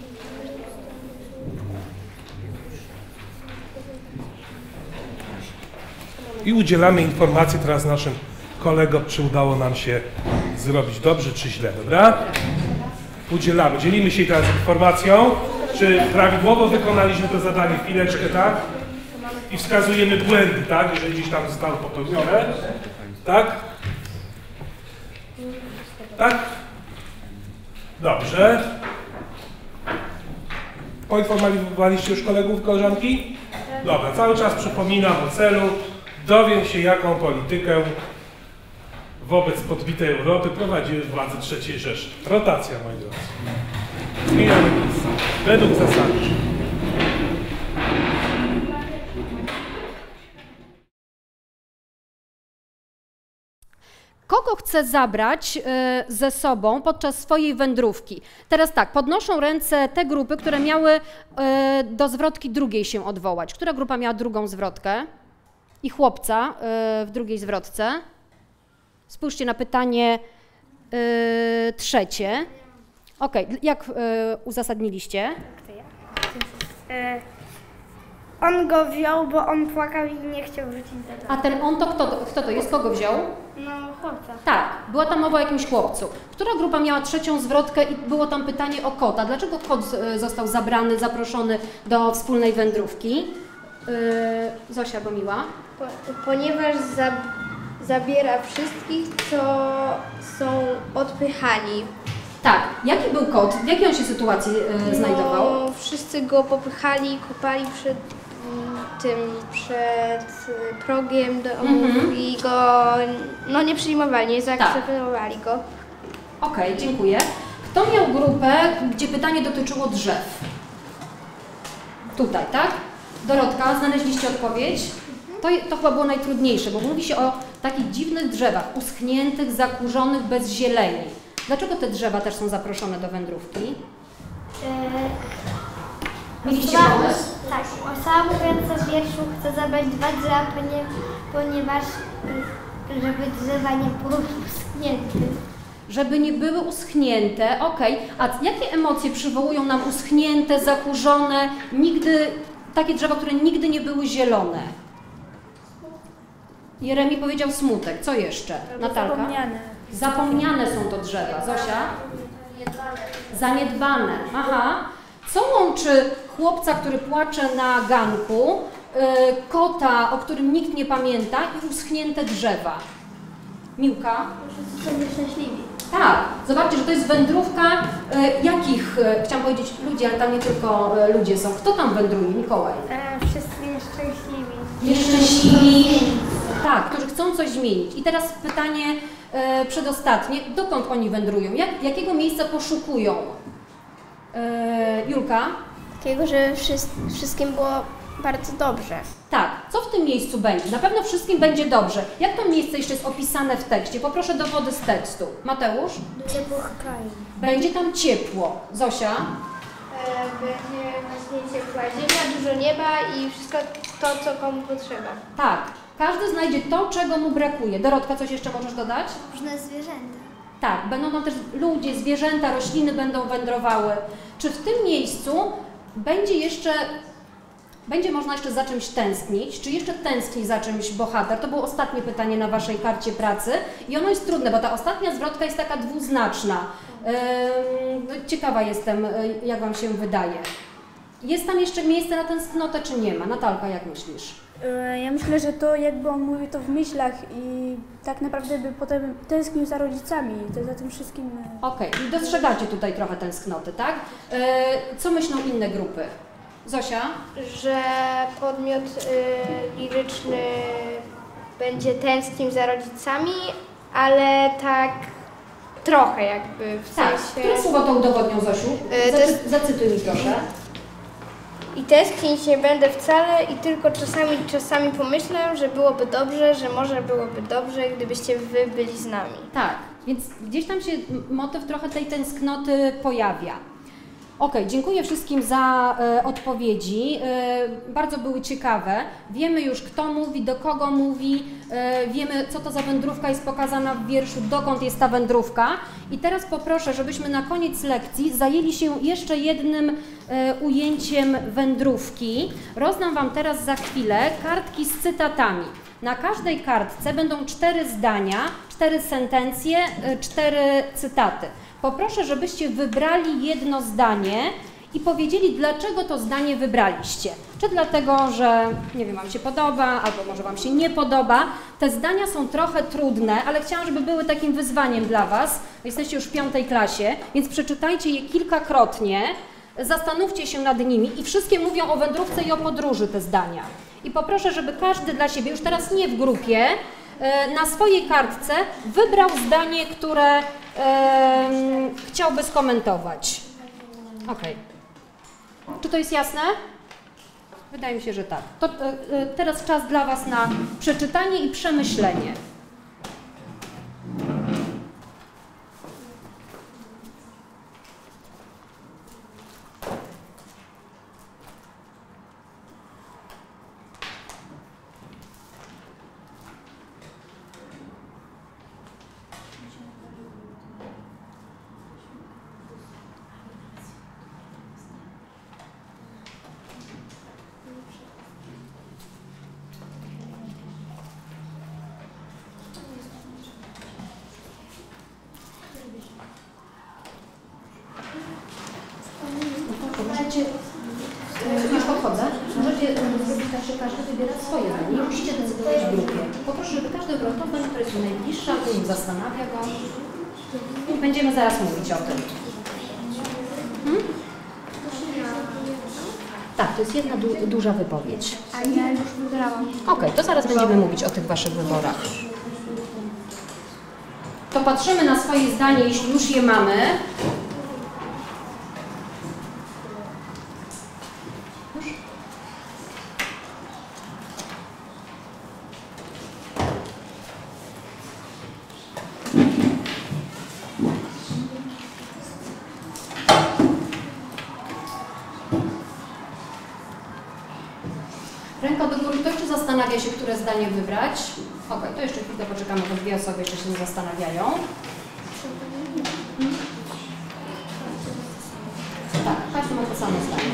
I udzielamy informacji teraz naszym kolegom, czy udało nam się zrobić dobrze, czy źle, dobra? Udzielamy. Dzielimy się teraz informacją, czy prawidłowo wykonaliśmy to zadanie, chwileczkę, tak? I wskazujemy błędy, tak? Jeżeli gdzieś tam zostały popełnione. Tak? Tak? Dobrze. Poinformowaliście już kolegów, koleżanki? Dobra, cały czas przypominam o celu. Dowiem się, jaką politykę wobec podbitej Europy prowadziły władze trzeciej Rzeszy. Rotacja, moi drodzy. Zmieniamy miejsce. Według zasady.
Kogo chce zabrać y, ze sobą podczas swojej wędrówki? Teraz tak, podnoszą ręce te grupy, które miały y, do zwrotki drugiej się odwołać. Która grupa miała drugą zwrotkę? I chłopca y, w drugiej zwrotce. Spójrzcie na pytanie y, trzecie. Ok, jak y, uzasadniliście?
E, on go wziął, bo on płakał i nie chciał wrócić do domu.
A ten on to kto, kto to jest? Kogo wziął?
No, chłopca.
Tak, była tam mowa o jakimś chłopcu. Która grupa miała trzecią zwrotkę i było tam pytanie o kota? Dlaczego kot y, został zabrany, zaproszony do wspólnej wędrówki? Yy, Zosia Bomiła.
Po, ponieważ za, zabiera wszystkich, co są odpychani.
Tak. Jaki był kot? W jakiej on się sytuacji yy, znajdował?
No, wszyscy go popychali, kopali przed tym, przed progiem domu mm-hmm. i go no, nie przyjmowali, nie zaakceptowali tak. go.
Okej, okay, dziękuję. Kto miał grupę, gdzie pytanie dotyczyło drzew? Tutaj, tak? Dorotka, znaleźliście odpowiedź? To, to chyba było najtrudniejsze, bo mówi się o takich dziwnych drzewach, uschniętych, zakurzonych, bez zieleni. Dlaczego te drzewa też są zaproszone do wędrówki?
Yy,
Mieliście
osoba,
pomysł?
tak, osoba mówiąca w wierszu chce zabrać dwa drzewa, ponie, ponieważ yy, żeby drzewa nie były uschnięte.
Żeby nie były uschnięte, okej. Okay. A jakie emocje przywołują nam uschnięte, zakurzone, nigdy, takie drzewa, które nigdy nie były zielone? Jeremi powiedział smutek. Co jeszcze? Natalka?
Zapomniane.
Zapomniane są to drzewa. Zosia? Zaniedbane. Aha. Co łączy chłopca, który płacze na ganku, yy, kota, o którym nikt nie pamięta i uschnięte drzewa? Miłka?
Wszyscy są nieszczęśliwi.
Tak, zobaczcie, że to jest wędrówka e, jakich, e, chciałam powiedzieć ludzi, ale tam nie tylko e, ludzie są. Kto tam wędruje, Mikołaj?
E, wszyscy nieszczęśliwi.
Nieszczęśliwi, tak, którzy chcą coś zmienić. I teraz pytanie e, przedostatnie, dokąd oni wędrują? Jak, jakiego miejsca poszukują? E, Julka?
Takiego, że wszystkim było bardzo dobrze.
Tak, co w tym miejscu będzie? Na pewno wszystkim będzie dobrze. Jak to miejsce jeszcze jest opisane w tekście? Poproszę dowody z tekstu. Mateusz?
Do ciepłych krain.
Będzie tam ciepło. Zosia?
E, będzie właśnie ciepła ziemia, dużo nieba i wszystko to, co komu potrzeba.
Tak, każdy znajdzie to, czego mu brakuje. Dorotka, coś jeszcze możesz dodać?
Różne zwierzęta.
Tak, będą tam też ludzie, zwierzęta, rośliny będą wędrowały. Czy w tym miejscu będzie jeszcze... Będzie można jeszcze za czymś tęsknić, czy jeszcze tęskni za czymś bohater? To było ostatnie pytanie na Waszej karcie pracy i ono jest trudne, bo ta ostatnia zwrotka jest taka dwuznaczna. Yy, ciekawa jestem, jak Wam się wydaje. Jest tam jeszcze miejsce na tęsknotę, czy nie ma? Natalka, jak myślisz?
Ja myślę, że to jakby on mówił to w myślach i tak naprawdę by potem tęsknił za rodzicami, to za tym wszystkim.
Okej, okay. Dostrzegacie tutaj trochę tęsknoty, tak? Yy, co myślą inne grupy? Zosia?
Że podmiot y, liryczny będzie tęsknił za rodzicami, ale tak trochę jakby w
Tak,
sensie...
które słowo to udowodnią, Zosiu?
Y, to
Zacy
jest-
Zacytuj mi proszę.
I tęsknić nie będę wcale i tylko czasami, czasami pomyślę, że byłoby dobrze, że może byłoby dobrze, gdybyście wy byli z nami.
Tak, więc gdzieś tam się m- motyw trochę tej tęsknoty pojawia. Ok, dziękuję wszystkim za e, odpowiedzi. E, bardzo były ciekawe. Wiemy już, kto mówi, do kogo mówi, e, wiemy, co to za wędrówka jest pokazana w wierszu, dokąd jest ta wędrówka. I teraz poproszę, żebyśmy na koniec lekcji zajęli się jeszcze jednym e, ujęciem wędrówki. Rozdam Wam teraz za chwilę kartki z cytatami. Na każdej kartce będą cztery zdania, cztery sentencje, e, cztery cytaty. Poproszę, żebyście wybrali jedno zdanie i powiedzieli, dlaczego to zdanie wybraliście. Czy dlatego, że nie wiem, Wam się podoba, albo może Wam się nie podoba. Te zdania są trochę trudne, ale chciałam, żeby były takim wyzwaniem dla Was. Jesteście już w piątej klasie, więc przeczytajcie je kilkakrotnie, zastanówcie się nad nimi i wszystkie mówią o wędrówce i o podróży te zdania. I poproszę, żeby każdy dla siebie, już teraz nie w grupie, na swojej kartce wybrał zdanie, które e, chciałby skomentować. Ok. Czy to jest jasne? Wydaje mi się, że tak. To e, teraz czas dla Was na przeczytanie i przemyślenie. Możecie, już podchodzę, możecie zrobić tak, że każdy wybiera swoje zdanie. Nie musicie decydować w grupie. Poproszę, żeby każdy wybrał to zdanie, które jest mu najbliższe, albo im zastanawia go. I będziemy zaraz mówić o tym. Hmm? Tak, to jest jedna du duża wypowiedź.
A ja już wybrałam.
Ok, to zaraz będziemy mówić o tych Waszych wyborach. To patrzymy na swoje zdanie, jeśli już je mamy. Ręka do góry, kto jeszcze zastanawia się, które zdanie wybrać? Ok, to jeszcze chwilkę poczekamy, bo dwie osoby jeszcze się nie zastanawiają. Tak, każdy ma to samo zdanie.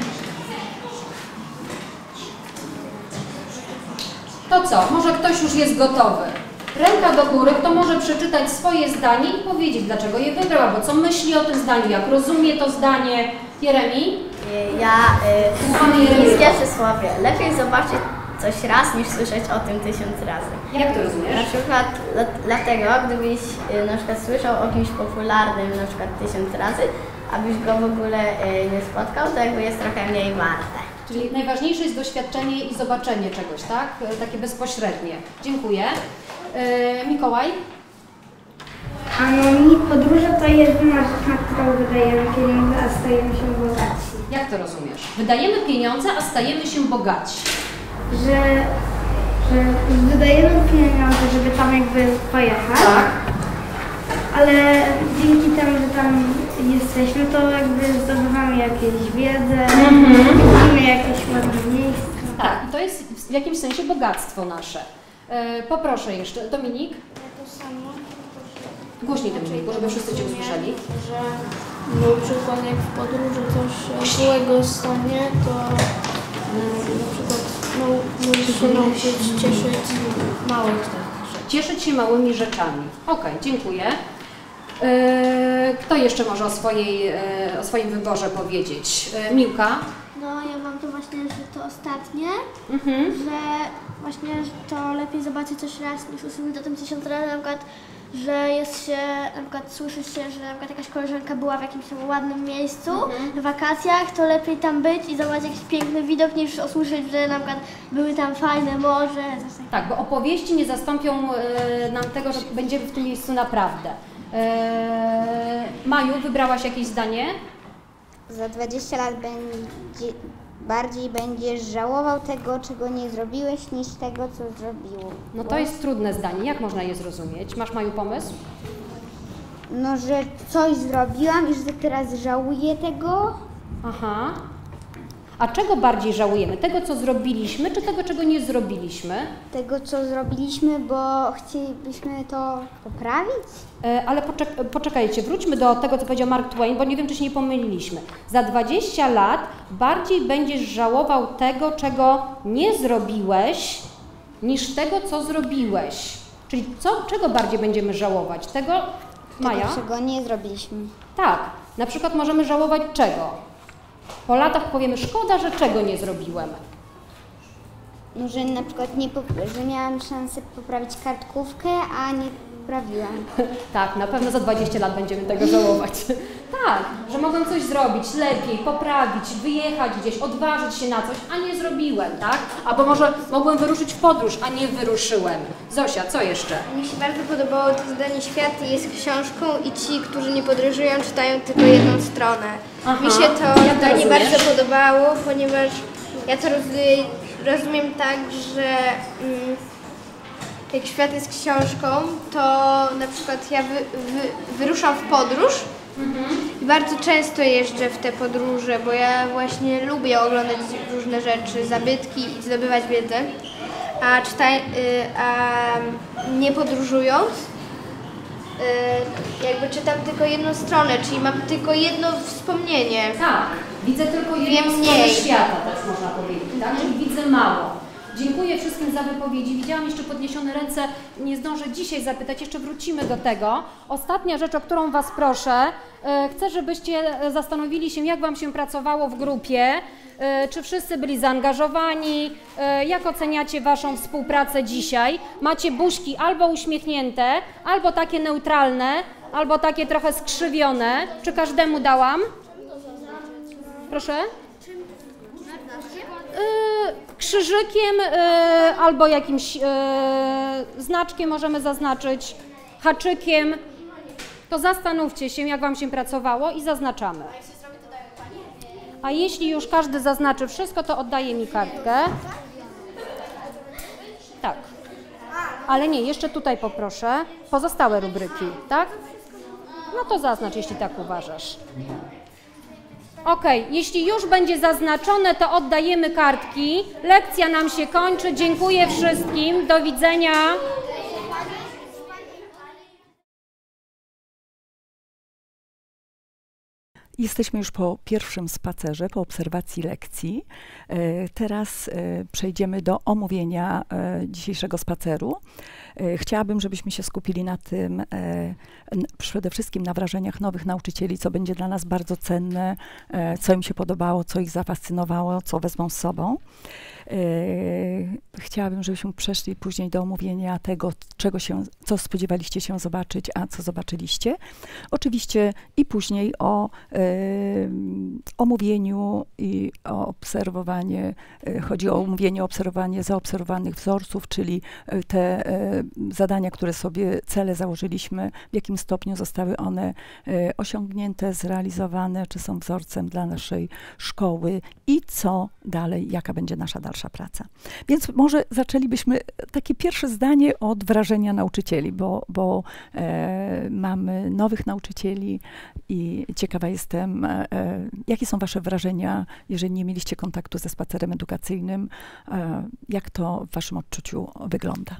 To co? Może ktoś już jest gotowy? Ręka do góry, kto może przeczytać swoje zdanie i powiedzieć, dlaczego je wybrał, albo co myśli o tym zdaniu, jak rozumie to zdanie. Jeremi?
Ja y, niskie przysłowie. Lepiej zobaczyć coś raz, niż słyszeć o tym tysiąc razy.
Jak to rozumiesz?
Na przykład dla, dlatego, gdybyś y, na przykład słyszał o kimś popularnym na przykład tysiąc razy, abyś go w ogóle y, nie spotkał, to jakby jest trochę mniej warte.
Czyli najważniejsze jest doświadczenie i zobaczenie czegoś, tak? Takie bezpośrednie. Dziękuję. Yy, Mikołaj?
A no mi podróże to jedyna rzecz, na którą wydajemy pieniądze, a stajemy się bogaci.
Jak to rozumiesz? Wydajemy pieniądze, a stajemy się bogaci.
Że, że wydajemy pieniądze, żeby tam jakby pojechać.
Tak.
Ale dzięki temu, że tam jesteśmy, to jakby zdobywamy jakieś wiedzę,
Mhm.
widzimy jakieś ładne miejsca.
Tak, i to jest w jakimś sensie bogactwo nasze. Yy, poproszę jeszcze. Dominik?
To samo.
Głośniej Dominiku, żeby wszyscy Cię usłyszeli.
Że na przykład jak w podróży coś złego stanie, to mm, na przykład no, możesz się nauczyć cieszyć małych takich rzeczy.
Cieszyć się małymi rzeczami. Ok, dziękuję. Yy, kto jeszcze może o, swojej, yy, o swoim wyborze powiedzieć? Yy, Miłka?
No ja mam to właśnie, że to ostatnie,
Mhm.
że właśnie to lepiej zobaczyć coś raz niż usłyszeć o tym tysiąc razy, na przykład, że jest się, na przykład słyszy się, że na przykład jakaś koleżanka była w jakimś tam ładnym miejscu,
Mhm.
w wakacjach, to lepiej tam być i zobaczyć jakiś piękny widok niż usłyszeć, że na przykład były tam fajne morze. Coś takiego.
Tak, bo opowieści nie zastąpią e, nam tego, że będziemy w tym miejscu naprawdę. E, Maju, wybrałaś jakieś zdanie?
Za dwadzieścia lat będzie, bardziej będziesz żałował tego, czego nie zrobiłeś, niż tego, co zrobiło.
No to jest trudne zdanie. Jak można je zrozumieć? Masz, Maju, pomysł?
No, że coś zrobiłam i że teraz żałuję tego.
Aha. A czego bardziej żałujemy? Tego, co zrobiliśmy, czy tego, czego nie zrobiliśmy?
Tego, co zrobiliśmy, bo chcielibyśmy to poprawić.
E, ale poczek poczekajcie, wróćmy do tego, co powiedział Mark Twain, bo nie wiem, czy się nie pomyliliśmy. Za dwadzieścia lat bardziej będziesz żałował tego, czego nie zrobiłeś, niż tego, co zrobiłeś. Czyli co, czego bardziej będziemy żałować? Tego, Maja?
Tego, czego nie zrobiliśmy.
Tak. Na przykład możemy żałować czego? Po latach powiemy, szkoda, że czego nie zrobiłem.
No, że na przykład nie że miałam szansę poprawić kartkówkę, a nie poprawiłam.
Tak, na pewno za dwadzieścia lat będziemy tego żałować. Tak, że mogłem coś zrobić lepiej, poprawić, wyjechać gdzieś, odważyć się na coś, a nie zrobiłem, tak? Albo może mogłem wyruszyć w podróż, a nie wyruszyłem. Zosia, co jeszcze?
Mi się bardzo podobało to zdanie Świat jest książką i ci, którzy nie podróżują, czytają tylko jedną stronę.
Aha,
Mi się to
jak to
zdanie
rozumiesz?
bardzo podobało, ponieważ ja to rozumiem, rozumiem tak, że mm, jak świat jest książką, to na przykład ja wy, wy, wyruszam w podróż i bardzo często jeżdżę w te podróże, bo ja właśnie lubię oglądać różne rzeczy, zabytki i zdobywać wiedzę, a, czytaj, y, a nie podróżując, y, jakby czytam tylko jedną stronę, czyli mam tylko jedno wspomnienie.
Tak, widzę tylko jedną
Wiem
stronę
mniej.
świata, też można powiedzieć, tak? Czyli widzę mało. Dziękuję wszystkim za wypowiedzi. Widziałam jeszcze podniesione ręce, nie zdążę dzisiaj zapytać, jeszcze wrócimy do tego. Ostatnia rzecz, o którą Was proszę, e, chcę, żebyście zastanowili się, jak Wam się pracowało w grupie, e, czy wszyscy byli zaangażowani, e, jak oceniacie Waszą współpracę dzisiaj. Macie buźki albo uśmiechnięte, albo takie neutralne, albo takie trochę skrzywione. Czy każdemu dałam? Proszę? Krzyżykiem y, albo jakimś y, znaczkiem możemy zaznaczyć, haczykiem. To zastanówcie się, jak Wam się pracowało i zaznaczamy. A jeśli już każdy zaznaczy wszystko, to oddaje mi kartkę. Tak. Ale nie, jeszcze tutaj poproszę. Pozostałe rubryki, tak? No to zaznacz, jeśli tak uważasz. Ok, jeśli już będzie zaznaczone, to oddajemy kartki. Lekcja nam się kończy. Dziękuję wszystkim. Do widzenia.
Jesteśmy już po pierwszym spacerze, po obserwacji lekcji. Teraz przejdziemy do omówienia dzisiejszego spaceru. Chciałabym, żebyśmy się skupili na tym, przede wszystkim na wrażeniach nowych nauczycieli, co będzie dla nas bardzo cenne, co im się podobało, co ich zafascynowało, co wezmą z sobą. Chciałabym, żebyśmy przeszli później do omówienia tego, czego się, co spodziewaliście się zobaczyć, a co zobaczyliście. Oczywiście i później o omówieniu i o obserwowanie, chodzi o omówienie, obserwowanie zaobserwowanych wzorców, czyli te zadania, które sobie, cele założyliśmy, w jakim stopniu zostały one osiągnięte, zrealizowane, czy są wzorcem dla naszej szkoły i co dalej, jaka będzie nasza dalsza praca. Więc może zaczęlibyśmy takie pierwsze zdanie od wrażenia nauczycieli, bo, bo e, mamy nowych nauczycieli i ciekawa jestem, e, jakie są wasze wrażenia, jeżeli nie mieliście kontaktu ze spacerem edukacyjnym, e, jak to w waszym odczuciu wygląda?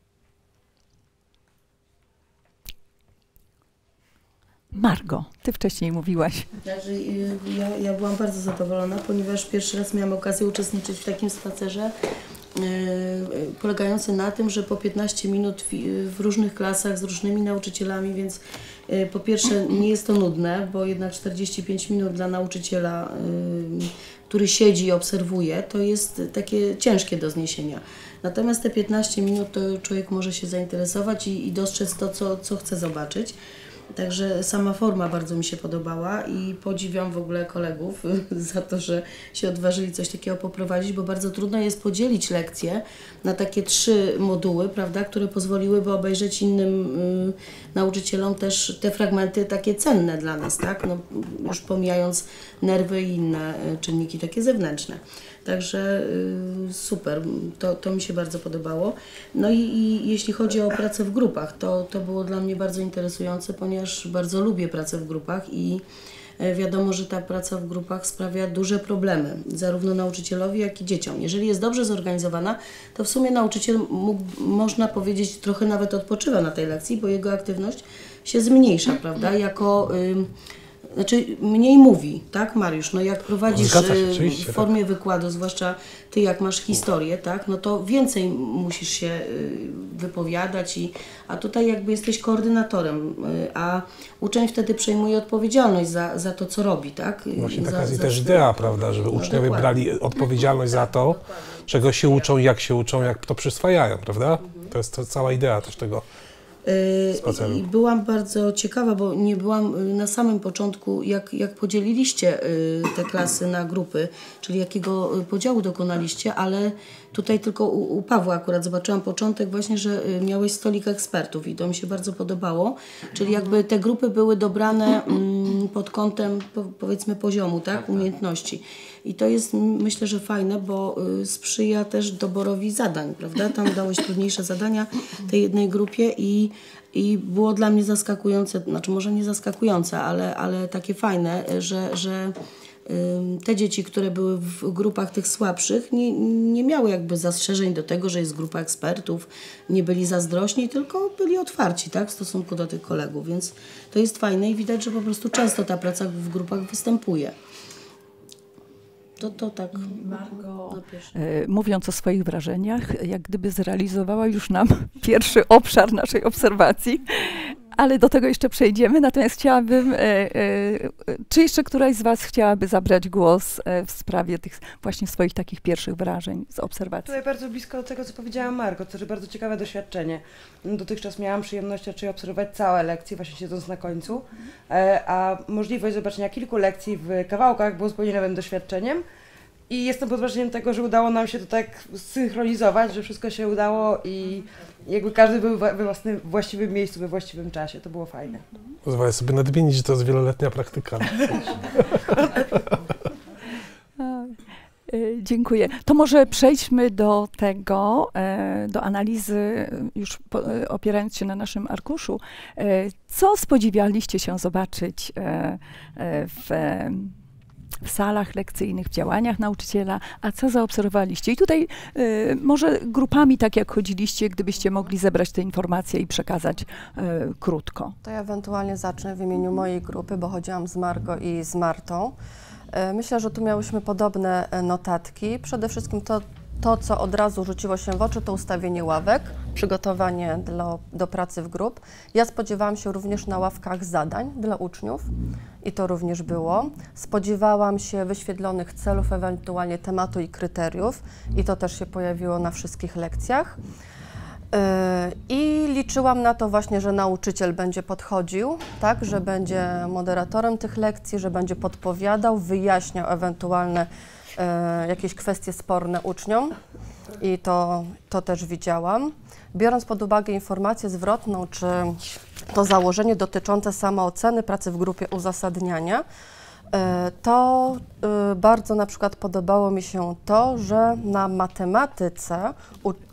Margo, ty wcześniej mówiłaś.
Znaczy, ja, ja byłam bardzo zadowolona, ponieważ pierwszy raz miałam okazję uczestniczyć w takim spacerze. polegający na tym, że po piętnaście minut w, w różnych klasach z różnymi nauczycielami, więc y, po pierwsze nie jest to nudne, bo jednak czterdzieści pięć minut dla nauczyciela, y, który siedzi i obserwuje, to jest takie ciężkie do zniesienia. Natomiast te piętnaście minut to człowiek może się zainteresować i, i dostrzec to, co, co chce zobaczyć. Także sama forma bardzo mi się podobała i podziwiam w ogóle kolegów za to, że się odważyli coś takiego poprowadzić, bo bardzo trudno jest podzielić lekcje na takie trzy moduły, prawda, które pozwoliłyby obejrzeć innym y, nauczycielom też te fragmenty takie cenne dla nas, tak, no, już pomijając nerwy i inne y, czynniki takie zewnętrzne. Także y, super, to, to mi się bardzo podobało. No i, i jeśli chodzi o pracę w grupach, to, to było dla mnie bardzo interesujące, ponieważ bardzo lubię pracę w grupach i y, wiadomo, że ta praca w grupach sprawia duże problemy, zarówno nauczycielowi, jak i dzieciom. Jeżeli jest dobrze zorganizowana, to w sumie nauczyciel mógł, można powiedzieć, trochę nawet odpoczywa na tej lekcji, bo jego aktywność się zmniejsza, prawda, jako... Y, Znaczy mniej mówi, tak Mariusz? No jak prowadzisz
się,
w formie tak. wykładu, zwłaszcza ty jak masz historię, tak? No to więcej musisz się wypowiadać, i, a tutaj jakby jesteś koordynatorem, a uczeń wtedy przejmuje odpowiedzialność za, za to, co robi, tak?
Właśnie taka
za,
jest
za
też idea, prawda, żeby uczniowie
no,
brali odpowiedzialność za to, czego się uczą, jak się uczą, jak to przyswajają, prawda? To jest to cała idea też tego.
I byłam bardzo ciekawa, bo nie byłam na samym początku, jak, jak podzieliliście te klasy na grupy, czyli jakiego podziału dokonaliście, ale tutaj tylko u, u Pawła akurat zobaczyłam początek właśnie, że miałeś stolik ekspertów i to mi się bardzo podobało, czyli jakby te grupy były dobrane pod kątem powiedzmy poziomu, tak, umiejętności. I to jest, myślę, że fajne, bo sprzyja też doborowi zadań, prawda? Tam dałeś trudniejsze zadania tej jednej grupie i, i było dla mnie zaskakujące, znaczy może nie zaskakujące, ale, ale takie fajne, że, że te dzieci, które były w grupach tych słabszych, nie, nie miały jakby zastrzeżeń do tego, że jest grupa ekspertów, nie byli zazdrośni, tylko byli otwarci, tak, w stosunku do tych kolegów, więc to jest fajne i widać, że po prostu często ta praca w grupach występuje. To, to tak.
Margo, e, mówiąc o swoich wrażeniach, jak gdyby zrealizowała już nam pierwszy obszar naszej obserwacji, ale do tego jeszcze przejdziemy. Natomiast chciałabym, e, e, czy jeszcze któraś z Was chciałaby zabrać głos e, w sprawie tych właśnie swoich takich pierwszych wrażeń z obserwacji?
Tutaj bardzo blisko tego, co powiedziała Margo, to jest bardzo ciekawe doświadczenie. Dotychczas miałam przyjemność raczej obserwować całe lekcje, właśnie siedząc na końcu, e, a możliwość zobaczenia kilku lekcji w kawałkach było zupełnie nowym doświadczeniem. I jestem pod wrażeniem tego, że udało nam się to tak zsynchronizować, że wszystko się udało i jakby każdy był we własnym, właściwym miejscu, we właściwym czasie. To było fajne.
Pozwolę sobie nadmienić, że to jest wieloletnia praktyka.
Dziękuję. To może przejdźmy do tego, do analizy, już opierając się na naszym arkuszu. Co spodziewaliście się zobaczyć w w salach lekcyjnych, w działaniach nauczyciela, a co zaobserwowaliście? I tutaj y, może grupami, tak jak chodziliście, gdybyście mogli zebrać te informacje i przekazać y, krótko.
To ja ewentualnie zacznę w imieniu mojej grupy, bo chodziłam z Margo i z Martą. Y, myślę, że tu miałyśmy podobne notatki. Przede wszystkim to, to, co od razu rzuciło się w oczy, to ustawienie ławek, przygotowanie dla, do pracy w grup. Ja spodziewałam się również na ławkach zadań dla uczniów i to również było. Spodziewałam się wyświetlonych celów, ewentualnie tematu i kryteriów i to też się pojawiło na wszystkich lekcjach. Yy, I liczyłam na to właśnie, że nauczyciel będzie podchodził, tak, że będzie moderatorem tych lekcji, że będzie podpowiadał, wyjaśniał ewentualne yy, jakieś kwestie sporne uczniom i to, to też widziałam. Biorąc pod uwagę informację zwrotną, czy to założenie dotyczące samooceny pracy w grupie uzasadniania, to bardzo na przykład podobało mi się to, że na matematyce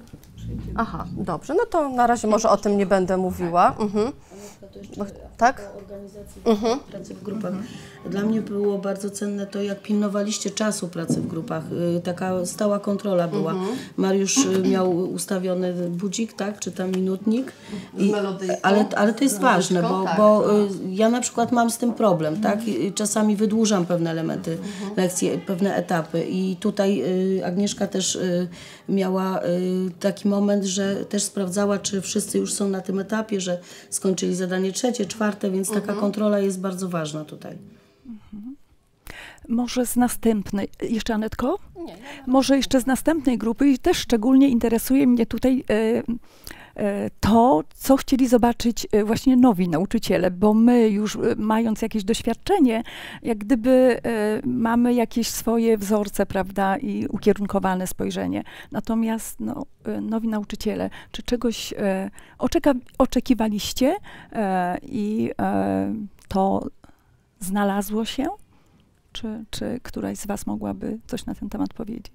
Aha, dobrze, no to na razie może o tym nie będę mówiła. Mhm.
Bo,
tak?
O organizacji
mhm.
pracy w grupach. Dla mnie było bardzo cenne to, jak pilnowaliście czasu pracy w grupach. Taka stała kontrola była. Mhm. Mariusz miał ustawiony budzik, tak? Czy tam minutnik. I, ale, ale to jest ważne, bo, tak, bo no. ja na przykład mam z tym problem, tak? I czasami wydłużam pewne elementy mhm. lekcji, pewne etapy. I tutaj Agnieszka też miała taki moment, że też sprawdzała, czy wszyscy już są na tym etapie, że skończyli zadanie trzecie, czwarte, więc taka mhm. kontrola jest bardzo ważna tutaj.
Mhm. Może z następnej, jeszcze Anetko? Nie, nie, nie. Może jeszcze z następnej grupy i też szczególnie interesuje mnie tutaj e, e, to, co chcieli zobaczyć e, właśnie nowi nauczyciele, bo my już e, mając jakieś doświadczenie, jak gdyby e, mamy jakieś swoje wzorce, prawda, i ukierunkowane spojrzenie. Natomiast no, e, nowi nauczyciele, czy czegoś e, oczeka, oczekiwaliście e, i e, to znalazło się? Czy, czy któraś z Was mogłaby coś na ten temat powiedzieć?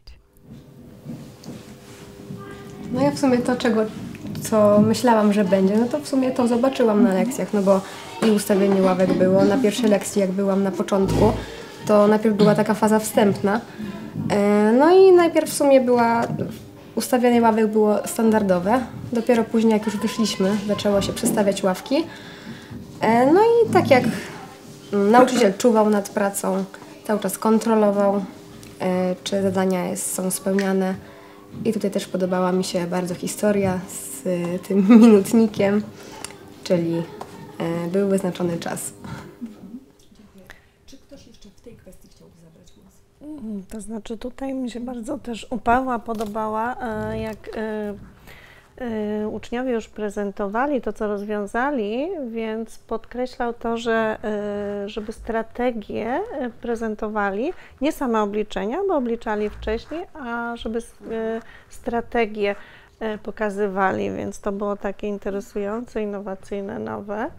No ja w sumie to, czego, co myślałam, że będzie, no to w sumie to zobaczyłam na lekcjach, no bo i ustawienie ławek było. Na pierwszej lekcji, jak byłam na początku, to najpierw była taka faza wstępna. No i najpierw w sumie była, ustawianie ławek było standardowe. Dopiero później, jak już wyszliśmy, zaczęło się przestawiać ławki. No i tak jak nauczyciel czuwał nad pracą, cały czas kontrolował, czy zadania jest, są spełniane. I tutaj też podobała mi się bardzo historia z tym minutnikiem, czyli był wyznaczony czas.
Czy ktoś jeszcze w tej kwestii chciałby zabrać głos?
To znaczy tutaj mi się bardzo też u Pawła podobała, jak uczniowie już prezentowali to, co rozwiązali, więc podkreślał to, że żeby strategie prezentowali, nie same obliczenia, bo obliczali wcześniej, a żeby strategie pokazywali, więc to było takie interesujące, innowacyjne, nowe.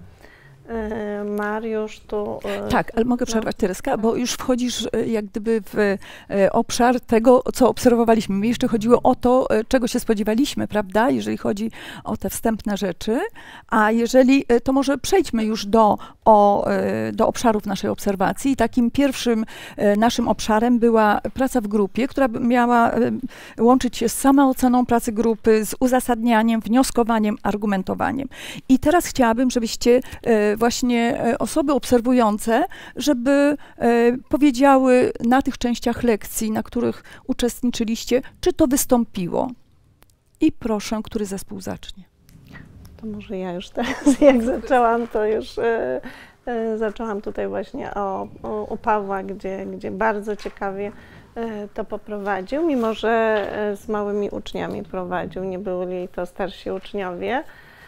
Mariusz tu...
Tak, ale mogę przerwać, Tereska, bo już wchodzisz jak gdyby w obszar tego, co obserwowaliśmy. Mi jeszcze chodziło o to, czego się spodziewaliśmy, prawda, jeżeli chodzi o te wstępne rzeczy, a jeżeli, to może przejdźmy już do, o, do obszarów naszej obserwacji. Takim pierwszym naszym obszarem była praca w grupie, która miała łączyć się z samooceną pracy grupy, z uzasadnianiem, wnioskowaniem, argumentowaniem. I teraz chciałabym, żebyście właśnie osoby obserwujące, żeby e, powiedziały na tych częściach lekcji, na których uczestniczyliście, czy to wystąpiło. I proszę, który zespół zacznie.
To może ja już teraz, jak zaczęłam, to już e, e, zaczęłam tutaj właśnie o, o, u Pawła, gdzie, gdzie bardzo ciekawie e, to poprowadził, mimo że e, z małymi uczniami prowadził, nie byli to starsi uczniowie.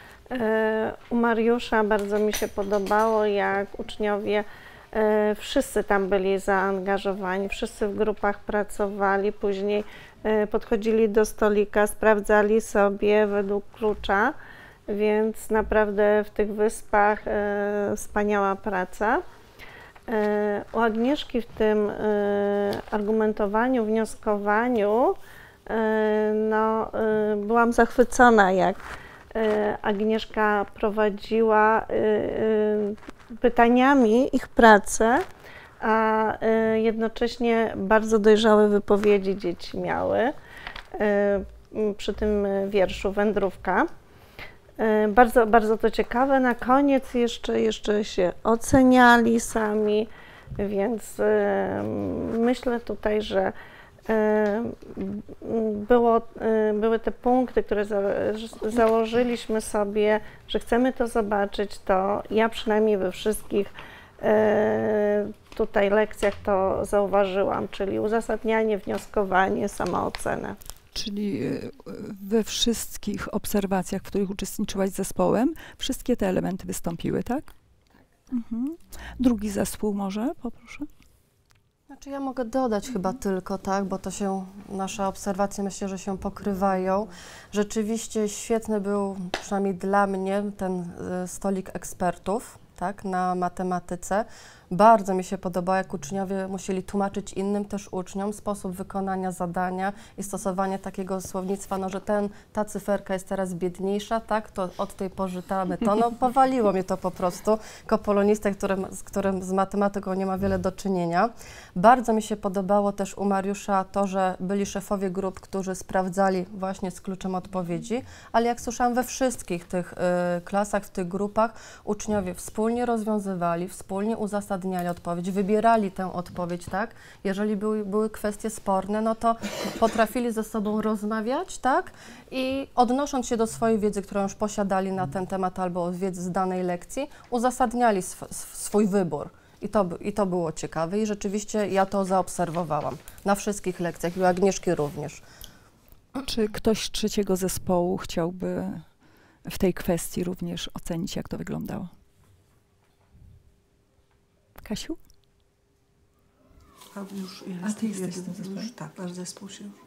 U Mariusza bardzo mi się podobało, jak uczniowie wszyscy tam byli zaangażowani, wszyscy w grupach pracowali, później podchodzili do stolika, sprawdzali sobie według klucza, więc naprawdę w tych wyspach wspaniała praca. U Agnieszki w tym argumentowaniu, wnioskowaniu, no, byłam zachwycona, jak Agnieszka prowadziła pytaniami ich pracę, a jednocześnie bardzo dojrzałe wypowiedzi dzieci miały przy tym wierszu Wędrówka. Bardzo, bardzo to ciekawe. Na koniec jeszcze, jeszcze się oceniali sami, więc myślę tutaj, że Było, były te punkty, które za, założyliśmy sobie, że chcemy to zobaczyć, to ja przynajmniej we wszystkich tutaj lekcjach to zauważyłam, czyli uzasadnianie, wnioskowanie, samoocenę.
Czyli we wszystkich obserwacjach, w których uczestniczyłaś z zespołem, wszystkie te elementy wystąpiły, tak? Mhm. Drugi zespół może, poproszę.
Znaczy ja mogę dodać chyba tylko, tak, bo to się, nasze obserwacje myślę, że się pokrywają. Rzeczywiście świetny był, przynajmniej dla mnie, ten stolik ekspertów, tak, na matematyce, Bardzo mi się podobało, jak uczniowie musieli tłumaczyć innym też uczniom sposób wykonania zadania i stosowanie takiego słownictwa, no, że ten, ta cyferka jest teraz biedniejsza, tak, to od tej pory czytamy to, no powaliło mnie to po prostu, jako polonistę, którym, z którym z matematyką nie ma wiele do czynienia. Bardzo mi się podobało też u Mariusza to, że byli szefowie grup, którzy sprawdzali właśnie z kluczem odpowiedzi, ale jak słyszałam, we wszystkich tych y, klasach, w tych grupach uczniowie wspólnie rozwiązywali, wspólnie uzasadniali odpowiedź, wybierali tę odpowiedź, tak? Jeżeli były, były kwestie sporne, no to potrafili ze sobą rozmawiać, tak? I odnosząc się do swojej wiedzy, którą już posiadali na ten temat albo od wiedzy z danej lekcji, uzasadniali sw swój wybór. I to, I to było ciekawe i rzeczywiście ja to zaobserwowałam na wszystkich lekcjach i u Agnieszki również.
Czy ktoś z trzeciego zespołu chciałby w tej kwestii również ocenić, jak to wyglądało? Kasiu?
A już jest,
A ty jesteś
jest,
z tym zespołem?
już, tak, nasz zespół się już.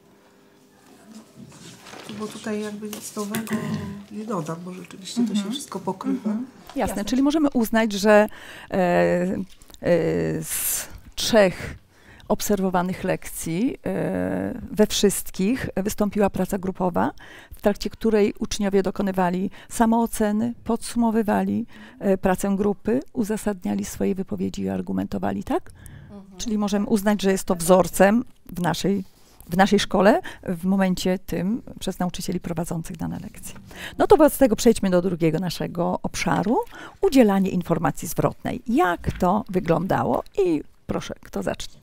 Bo tutaj jakby nic nowego nie dodam, bo rzeczywiście to się wszystko pokrywa.
Mhm. Jasne, Jasne, czyli możemy uznać, że e, e, z trzech obserwowanych lekcji e, we wszystkich wystąpiła praca grupowa, w trakcie której uczniowie dokonywali samooceny, podsumowywali e, pracę grupy, uzasadniali swoje wypowiedzi i argumentowali, tak? Mhm. Czyli możemy uznać, że jest to wzorcem w naszej w naszej szkole w momencie tym przez nauczycieli prowadzących dane lekcje. No to wobec tego przejdźmy do drugiego naszego obszaru, udzielanie informacji zwrotnej. Jak to wyglądało? I proszę, kto zacznie?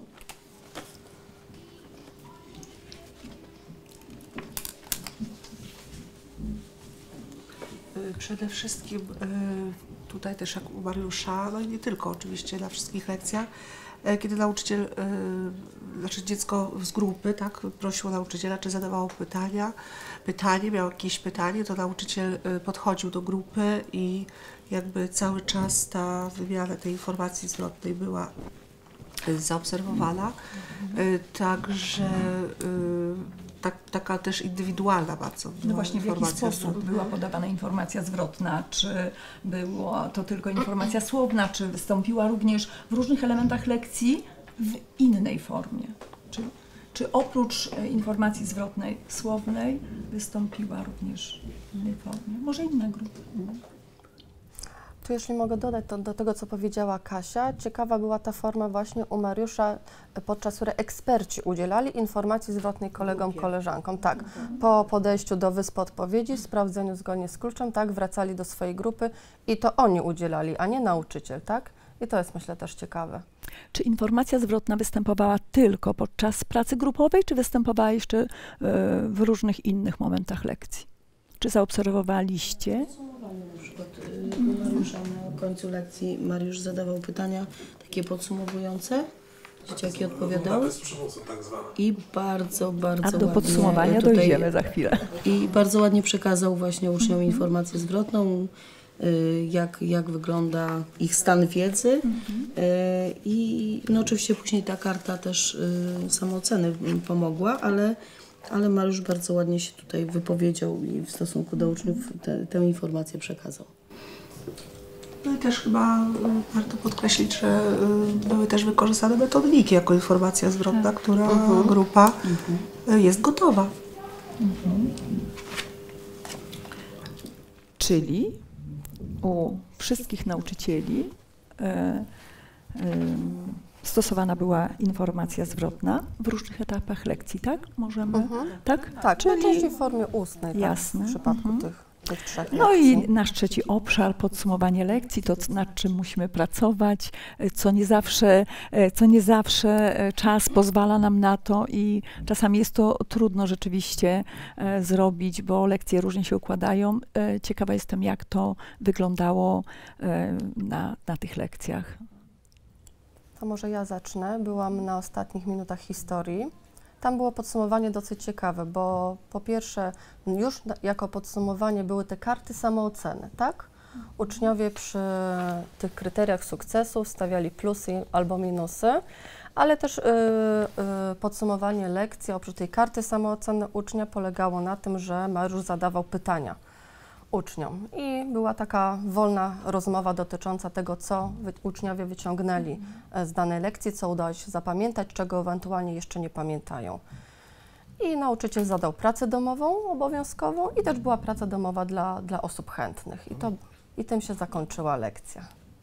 Przede wszystkim tutaj też jak u Mariusza, no i nie tylko oczywiście na wszystkich lekcjach, kiedy nauczyciel, znaczy dziecko z grupy, tak, prosiło nauczyciela, czy zadawało pytania, pytanie, miał jakieś pytanie, to nauczyciel podchodził do grupy i jakby cały czas ta wymiana tej informacji zwrotnej była zaobserwowana. Także tak, taka też indywidualna bardzo.
No właśnie, w jaki sposób zwrotna. była podawana informacja zwrotna? Czy była to tylko informacja słowna, czy wystąpiła również w różnych elementach lekcji w innej formie? Czy, czy oprócz informacji zwrotnej słownej wystąpiła również w innej formie? Może inna grupa?
Tu jeśli mogę dodać to do tego, co powiedziała Kasia, ciekawa była ta forma właśnie u Mariusza, podczas której eksperci udzielali informacji zwrotnej kolegom, koleżankom. Tak, po podejściu do wyspy odpowiedzi, sprawdzeniu zgodnie z kluczem, tak, wracali do swojej grupy i to oni udzielali, a nie nauczyciel, tak? I to jest, myślę, też ciekawe.
Czy informacja zwrotna występowała tylko podczas pracy grupowej, czy występowała jeszcze y, w różnych innych momentach lekcji? Czy zaobserwowaliście?
Na przykład y, Mariusza na końcu lekcji Mariusz zadawał pytania takie podsumowujące, dzieciaki odpowiadały i bardzo, bardzo
A do
ładnie
podsumowania
tutaj,
dojdziemy za chwilę.
I bardzo ładnie przekazał właśnie uczniom informację zwrotną, y, jak, jak wygląda ich stan wiedzy y, i no oczywiście później ta karta też y, samooceny pomogła, ale Ale Mariusz bardzo ładnie się tutaj wypowiedział i w stosunku do uczniów te, tę informację przekazał.
No i też chyba warto podkreślić, że były też wykorzystane metodniki jako informacja zwrotna, tak. która uh-huh. grupa uh-huh. jest gotowa.
Uh-huh. Czyli u wszystkich nauczycieli e, e, stosowana była informacja zwrotna w różnych etapach lekcji, tak? Możemy?
Mhm.
Tak?
Tak,
czyli
najczęściej w formie ustnej,
jasne.
Tak, w przypadku
mhm.
tych, tych trzech
No
lekcji.
i nasz trzeci obszar, podsumowanie lekcji, to nad czym musimy pracować, co nie zawsze, co nie zawsze czas pozwala nam na to i czasami jest to trudno rzeczywiście e, zrobić, bo lekcje różnie się układają. E, ciekawa jestem, jak to wyglądało e, na, na tych lekcjach.
To może ja zacznę. Byłam na ostatnich minutach historii. Tam było podsumowanie dosyć ciekawe, bo po pierwsze już jako podsumowanie były te karty samooceny, tak? Uczniowie przy tych kryteriach sukcesu stawiali plusy albo minusy, ale też y, y, podsumowanie lekcji oprócz tej karty samooceny ucznia polegało na tym, że Mariusz zadawał pytania uczniom. I była taka wolna rozmowa dotycząca tego, co wy, uczniowie wyciągnęli z danej lekcji, co udało się zapamiętać, czego ewentualnie jeszcze nie pamiętają. I nauczyciel zadał pracę domową obowiązkową i też była praca domowa dla, dla osób chętnych. I, to, i tym się zakończyła lekcja.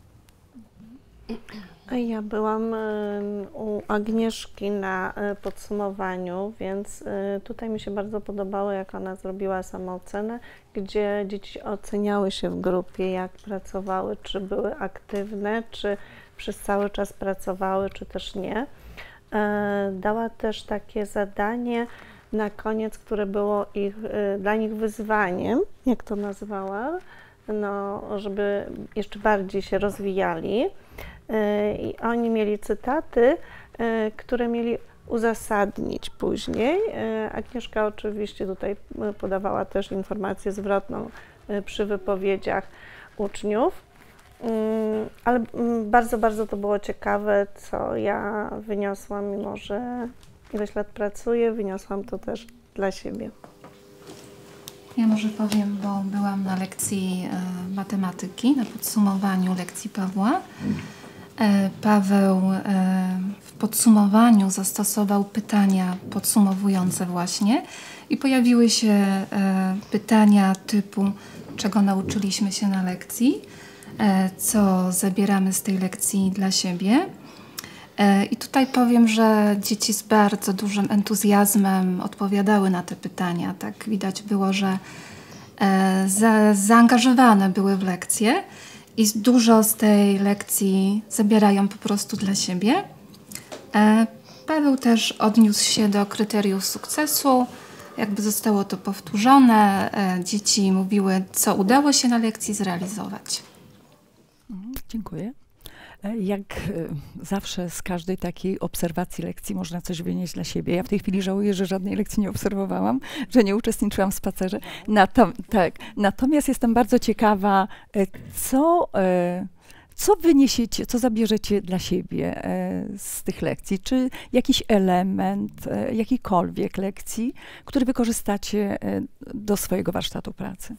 Ja byłam u Agnieszki na podsumowaniu, więc tutaj mi się bardzo podobało, jak ona zrobiła samoocenę, gdzie dzieci oceniały się w grupie, jak pracowały, czy były aktywne, czy przez cały czas pracowały, czy też nie. Dała też takie zadanie na koniec, które było ich, dla nich wyzwaniem, jak to nazwała, no, żeby jeszcze bardziej się rozwijali. I oni mieli cytaty, które mieli uzasadnić później. Agnieszka oczywiście tutaj podawała też informację zwrotną przy wypowiedziach uczniów, ale bardzo, bardzo to było ciekawe, co ja wyniosłam, mimo że ileś lat pracuję, wyniosłam to też dla siebie.
Ja może powiem, bo byłam na lekcji e, matematyki, na podsumowaniu lekcji Pawła. E, Paweł e, w podsumowaniu zastosował pytania podsumowujące właśnie i pojawiły się e, pytania typu, czego nauczyliśmy się na lekcji, e, co zabieramy z tej lekcji dla siebie. I tutaj powiem, że dzieci z bardzo dużym entuzjazmem odpowiadały na te pytania. Tak widać było, że za, zaangażowane były w lekcję i dużo z tej lekcji zabierają po prostu dla siebie. Paweł też odniósł się do kryteriów sukcesu. Jakby zostało to powtórzone. Dzieci mówiły, co udało się na lekcji zrealizować.
Dziękuję. Jak zawsze z każdej takiej obserwacji lekcji można coś wynieść dla siebie. Ja w tej chwili żałuję, że żadnej lekcji nie obserwowałam, że nie uczestniczyłam w spacerze. Natom tak. Natomiast jestem bardzo ciekawa, co, co wyniesiecie, co zabierzecie dla siebie z tych lekcji. Czy jakiś element, jakiejkolwiek lekcji, który wykorzystacie do swojego warsztatu pracy?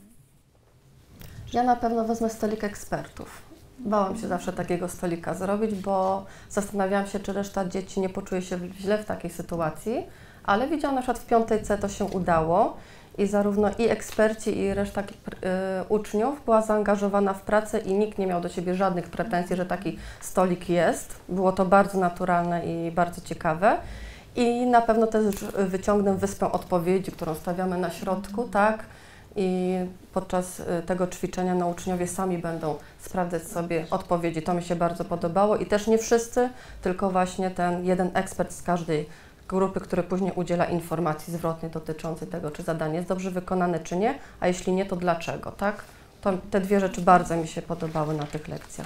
Ja na pewno wezmę stolik ekspertów. Bałam się zawsze takiego stolika zrobić, bo zastanawiałam się, czy reszta dzieci nie poczuje się źle w takiej sytuacji, ale widziałam na przykład w piątej C to się udało i zarówno i eksperci, i reszta y, uczniów była zaangażowana w pracę i nikt nie miał do siebie żadnych pretensji, że taki stolik jest. Było to bardzo naturalne i bardzo ciekawe. I na pewno też wyciągnę wyspę odpowiedzi, którą stawiamy na środku, tak? I podczas tego ćwiczenia no, uczniowie sami będą sprawdzać sobie odpowiedzi. To mi się bardzo podobało i też nie wszyscy, tylko właśnie ten jeden ekspert z każdej grupy, który później udziela informacji zwrotnej dotyczącej tego, czy zadanie jest dobrze wykonane, czy nie, a jeśli nie, to dlaczego, tak? To, te dwie rzeczy bardzo mi się podobały na tych lekcjach.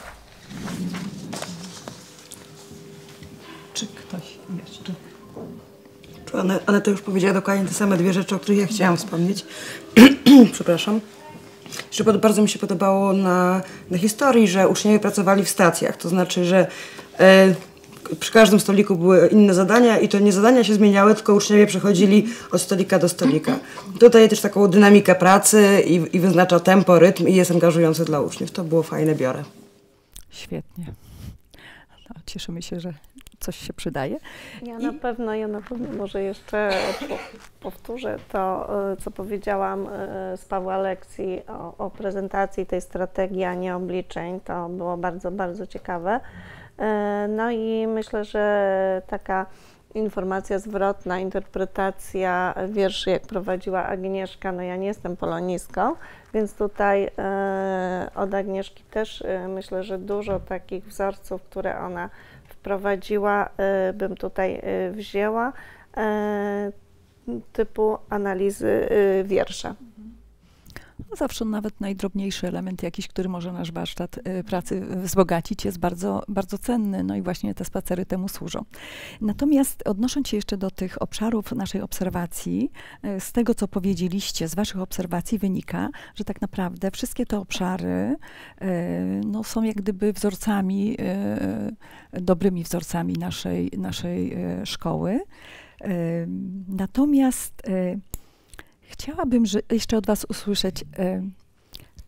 Czy ktoś jeszcze? Aneta już powiedziała dokładnie te same dwie rzeczy, o których ja chciałam wspomnieć. Przepraszam. Jeszcze bardzo mi się podobało na, na historii, że uczniowie pracowali w stacjach. To znaczy, że e, przy każdym stoliku były inne zadania i to nie zadania się zmieniały, tylko uczniowie przechodzili od stolika do stolika. To daje też taką dynamikę pracy i, i wyznacza tempo, rytm i jest angażujące dla uczniów. To było fajne, biorę.
Świetnie. No, cieszymy się, że coś się przydaje.
Ja
I...
na pewno, ja na pewno może jeszcze powtórzę to, co powiedziałam z Pawła lekcji o, o prezentacji tej strategii, a nie obliczeń. To było bardzo, bardzo ciekawe. No i myślę, że taka informacja zwrotna, interpretacja wierszy, jak prowadziła Agnieszka, no ja nie jestem polonistką, więc tutaj e, od Agnieszki też e, myślę, że dużo takich wzorców, które ona wprowadziła, e, bym tutaj e, wzięła, e, typu analizy e, wiersza.
No zawsze nawet najdrobniejszy element jakiś, który może nasz warsztat y, pracy wzbogacić, jest bardzo, bardzo cenny, no i właśnie te spacery temu służą. Natomiast odnosząc się jeszcze do tych obszarów naszej obserwacji, y, z tego, co powiedzieliście, z waszych obserwacji wynika, że tak naprawdę wszystkie te obszary y, no, są jak gdyby wzorcami, y, dobrymi wzorcami naszej, naszej y, szkoły. Y, natomiast y, Chciałabym że jeszcze od was usłyszeć, y,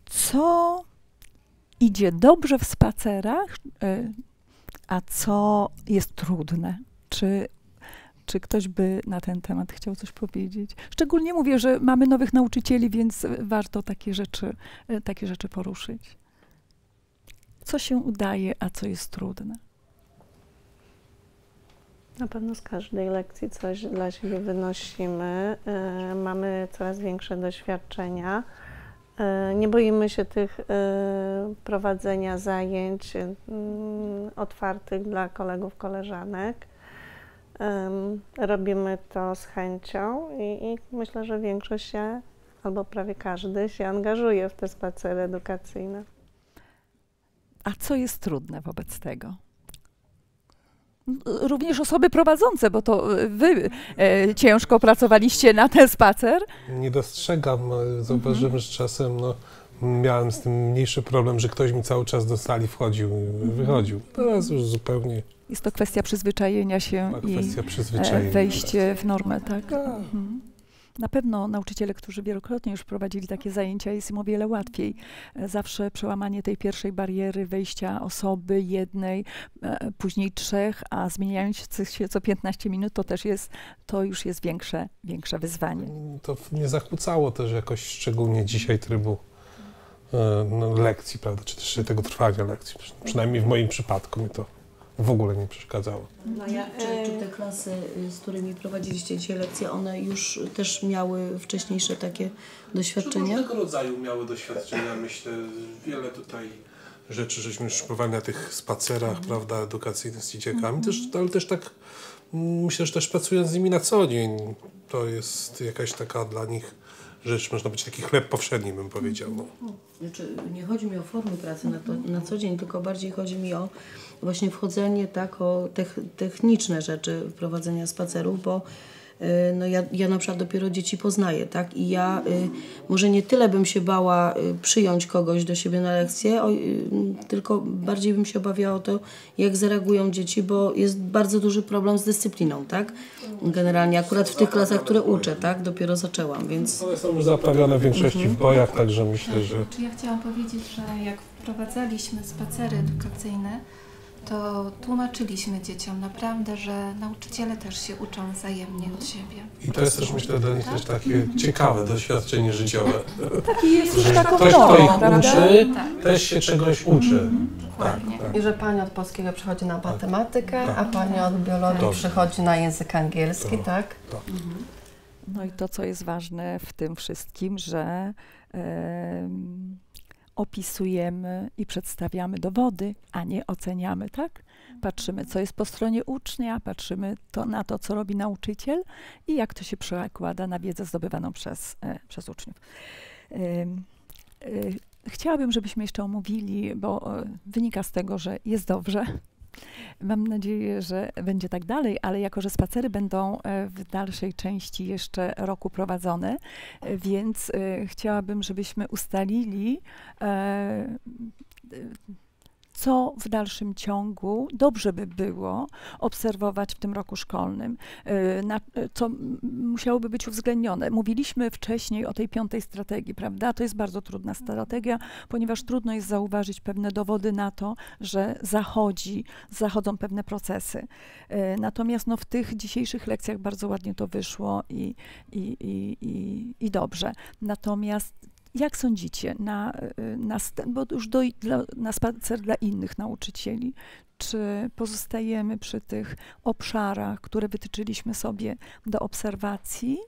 co idzie dobrze w spacerach, y, a co jest trudne? Czy, czy ktoś by na ten temat chciał coś powiedzieć? Szczególnie mówię, że mamy nowych nauczycieli, więc warto takie rzeczy, y, takie rzeczy poruszyć. Co się udaje, a co jest trudne?
Na pewno z każdej lekcji coś dla siebie wynosimy. Y, mamy coraz większe doświadczenia. Y, nie boimy się tych y, prowadzenia zajęć y, otwartych dla kolegów, koleżanek. Y, robimy to z chęcią i, i myślę, że większość się, albo prawie każdy się angażuje w te spacery edukacyjne.
A co jest trudne wobec tego? Również osoby prowadzące, bo to wy e, ciężko pracowaliście na ten spacer.
Nie dostrzegam, zauważyłem, mhm. że czasem no, miałem z tym mniejszy problem, że ktoś mi cały czas do sali wchodził i wychodził. Teraz już zupełnie...
Jest to kwestia przyzwyczajenia się
A, kwestia
i
przyzwyczajenia,
wejście w normę, tak?
tak.
Mhm. Na pewno nauczyciele, którzy wielokrotnie już prowadzili takie zajęcia, jest im o wiele łatwiej. Zawsze przełamanie tej pierwszej bariery wejścia osoby jednej, później trzech, a zmieniając się co piętnaście minut, to też jest, to już jest większe, większe wyzwanie.
To mnie zakłócało też jakoś szczególnie dzisiaj trybu no, lekcji, prawda, czy też tego trwania lekcji. Przynajmniej w moim przypadku mi to w ogóle nie przeszkadzało.
No ja, czy, czy te klasy, z którymi prowadziliście dzisiaj lekcje, one już też miały wcześniejsze takie doświadczenia?
Różnego rodzaju miały doświadczenia, myślę, wiele tutaj rzeczy, żeśmy już próbowali na tych spacerach, mhm. prawda, edukacyjnych z dzieciakami, mhm. też, ale też tak, myślę, że też pracując z nimi na co dzień, to jest jakaś taka dla nich rzecz, można być taki chleb powszedni, bym powiedział. No.
Znaczy, nie chodzi mi o formy pracy na, to, na co dzień, tylko bardziej chodzi mi o właśnie wchodzenie tak, o tech, techniczne rzeczy prowadzenia spacerów, bo y, no ja, ja na przykład dopiero dzieci poznaję, tak, i ja y, może nie tyle bym się bała y, przyjąć kogoś do siebie na lekcję, o, y, tylko bardziej bym się obawiała o to, jak zareagują dzieci, bo jest bardzo duży problem z dyscypliną, tak, generalnie akurat w tych klasach, które uczę, tak, dopiero zaczęłam, więc...
One są już zaprawione w większości
mhm.
w bojach, także myślę, że...
Czy ja chciałam powiedzieć, że jak wprowadzaliśmy spacery edukacyjne, to tłumaczyliśmy dzieciom naprawdę, że nauczyciele też się uczą wzajemnie od siebie.
I to jest też, myślę, dla nich też takie ciekawe doświadczenie życiowe.
Taki jest już
że
taką
ktoś,
normą,
kto ich
prawda?
uczy,
Tak.
też się czegoś uczy.
Dokładnie.
Tak, tak.
I że pani od polskiego przychodzi na matematykę,
tak.
a pani od biologii
Dobrze.
przychodzi na język angielski,
To,
tak?
tak.
Mhm.
No i to, co jest ważne w tym wszystkim, że e, opisujemy i przedstawiamy dowody, a nie oceniamy, tak? Patrzymy, co jest po stronie ucznia, patrzymy to, na to, co robi nauczyciel i jak to się przekłada na wiedzę zdobywaną przez, e, przez uczniów. E, e, chciałabym, żebyśmy jeszcze omówili, bo e, wynika z tego, że jest dobrze. Mam nadzieję, że będzie tak dalej, ale jako, że spacery będą w dalszej części jeszcze roku prowadzone, więc chciałabym, żebyśmy ustalili, co w dalszym ciągu dobrze by było obserwować w tym roku szkolnym, na, co musiałoby być uwzględnione. Mówiliśmy wcześniej o tej piątej strategii, prawda? To jest bardzo trudna strategia, ponieważ trudno jest zauważyć pewne dowody na to, że zachodzi, zachodzą pewne procesy. Natomiast no, w tych dzisiejszych lekcjach bardzo ładnie to wyszło i, i, i, i, i dobrze. Natomiast jak sądzicie, na, na, bo już do, dla, na spacer dla innych nauczycieli, czy pozostajemy przy tych obszarach, które wytyczyliśmy sobie do obserwacji,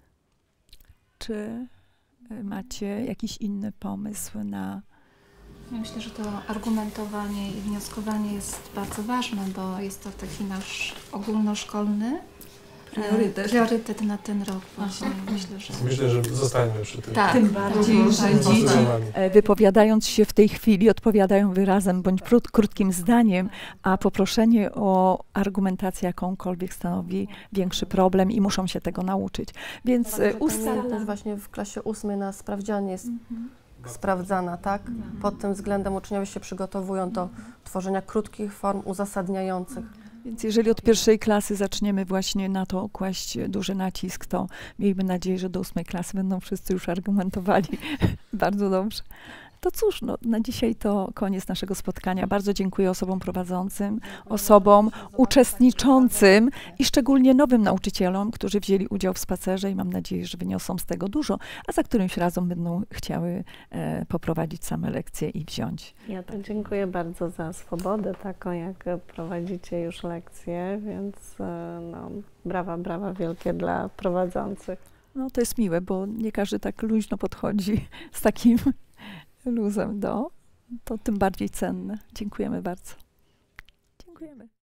czy macie jakiś inny pomysł na...
Ja myślę, że to argumentowanie i wnioskowanie jest bardzo ważne, bo jest to taki nasz ogólnoszkolny
Priorytet.
Priorytet na ten rok właśnie. Myślę, że...
Myślę, że zostańmy przy tym.
Tak. Tym bardziej, że dzieci wypowiadając się w tej chwili odpowiadają wyrazem bądź kró krótkim zdaniem, a poproszenie o argumentację jakąkolwiek stanowi większy problem i muszą się tego nauczyć. Więc ustala...
też właśnie w klasie ósmej na sprawdzianie jest mhm. sprawdzana, tak? Mhm. Pod tym względem uczniowie się przygotowują do tworzenia krótkich form uzasadniających.
Więc jeżeli od pierwszej klasy zaczniemy właśnie na to kłaść duży nacisk, to miejmy nadzieję, że do ósmej klasy będą wszyscy już argumentowali bardzo dobrze. To cóż, no, na dzisiaj to koniec naszego spotkania. Bardzo dziękuję osobom prowadzącym, osobom uczestniczącym i szczególnie nowym nauczycielom, którzy wzięli udział w spacerze i mam nadzieję, że wyniosą z tego dużo, a za którymś razem będą chciały e, poprowadzić same lekcje i wziąć.
Ja to dziękuję bardzo za swobodę taką, jak prowadzicie już lekcje, więc e, no, brawa, brawa wielkie dla prowadzących.
No to jest miłe, bo nie każdy tak luźno podchodzi z takim luzem do, to tym bardziej cenne. Dziękujemy bardzo. Dziękujemy.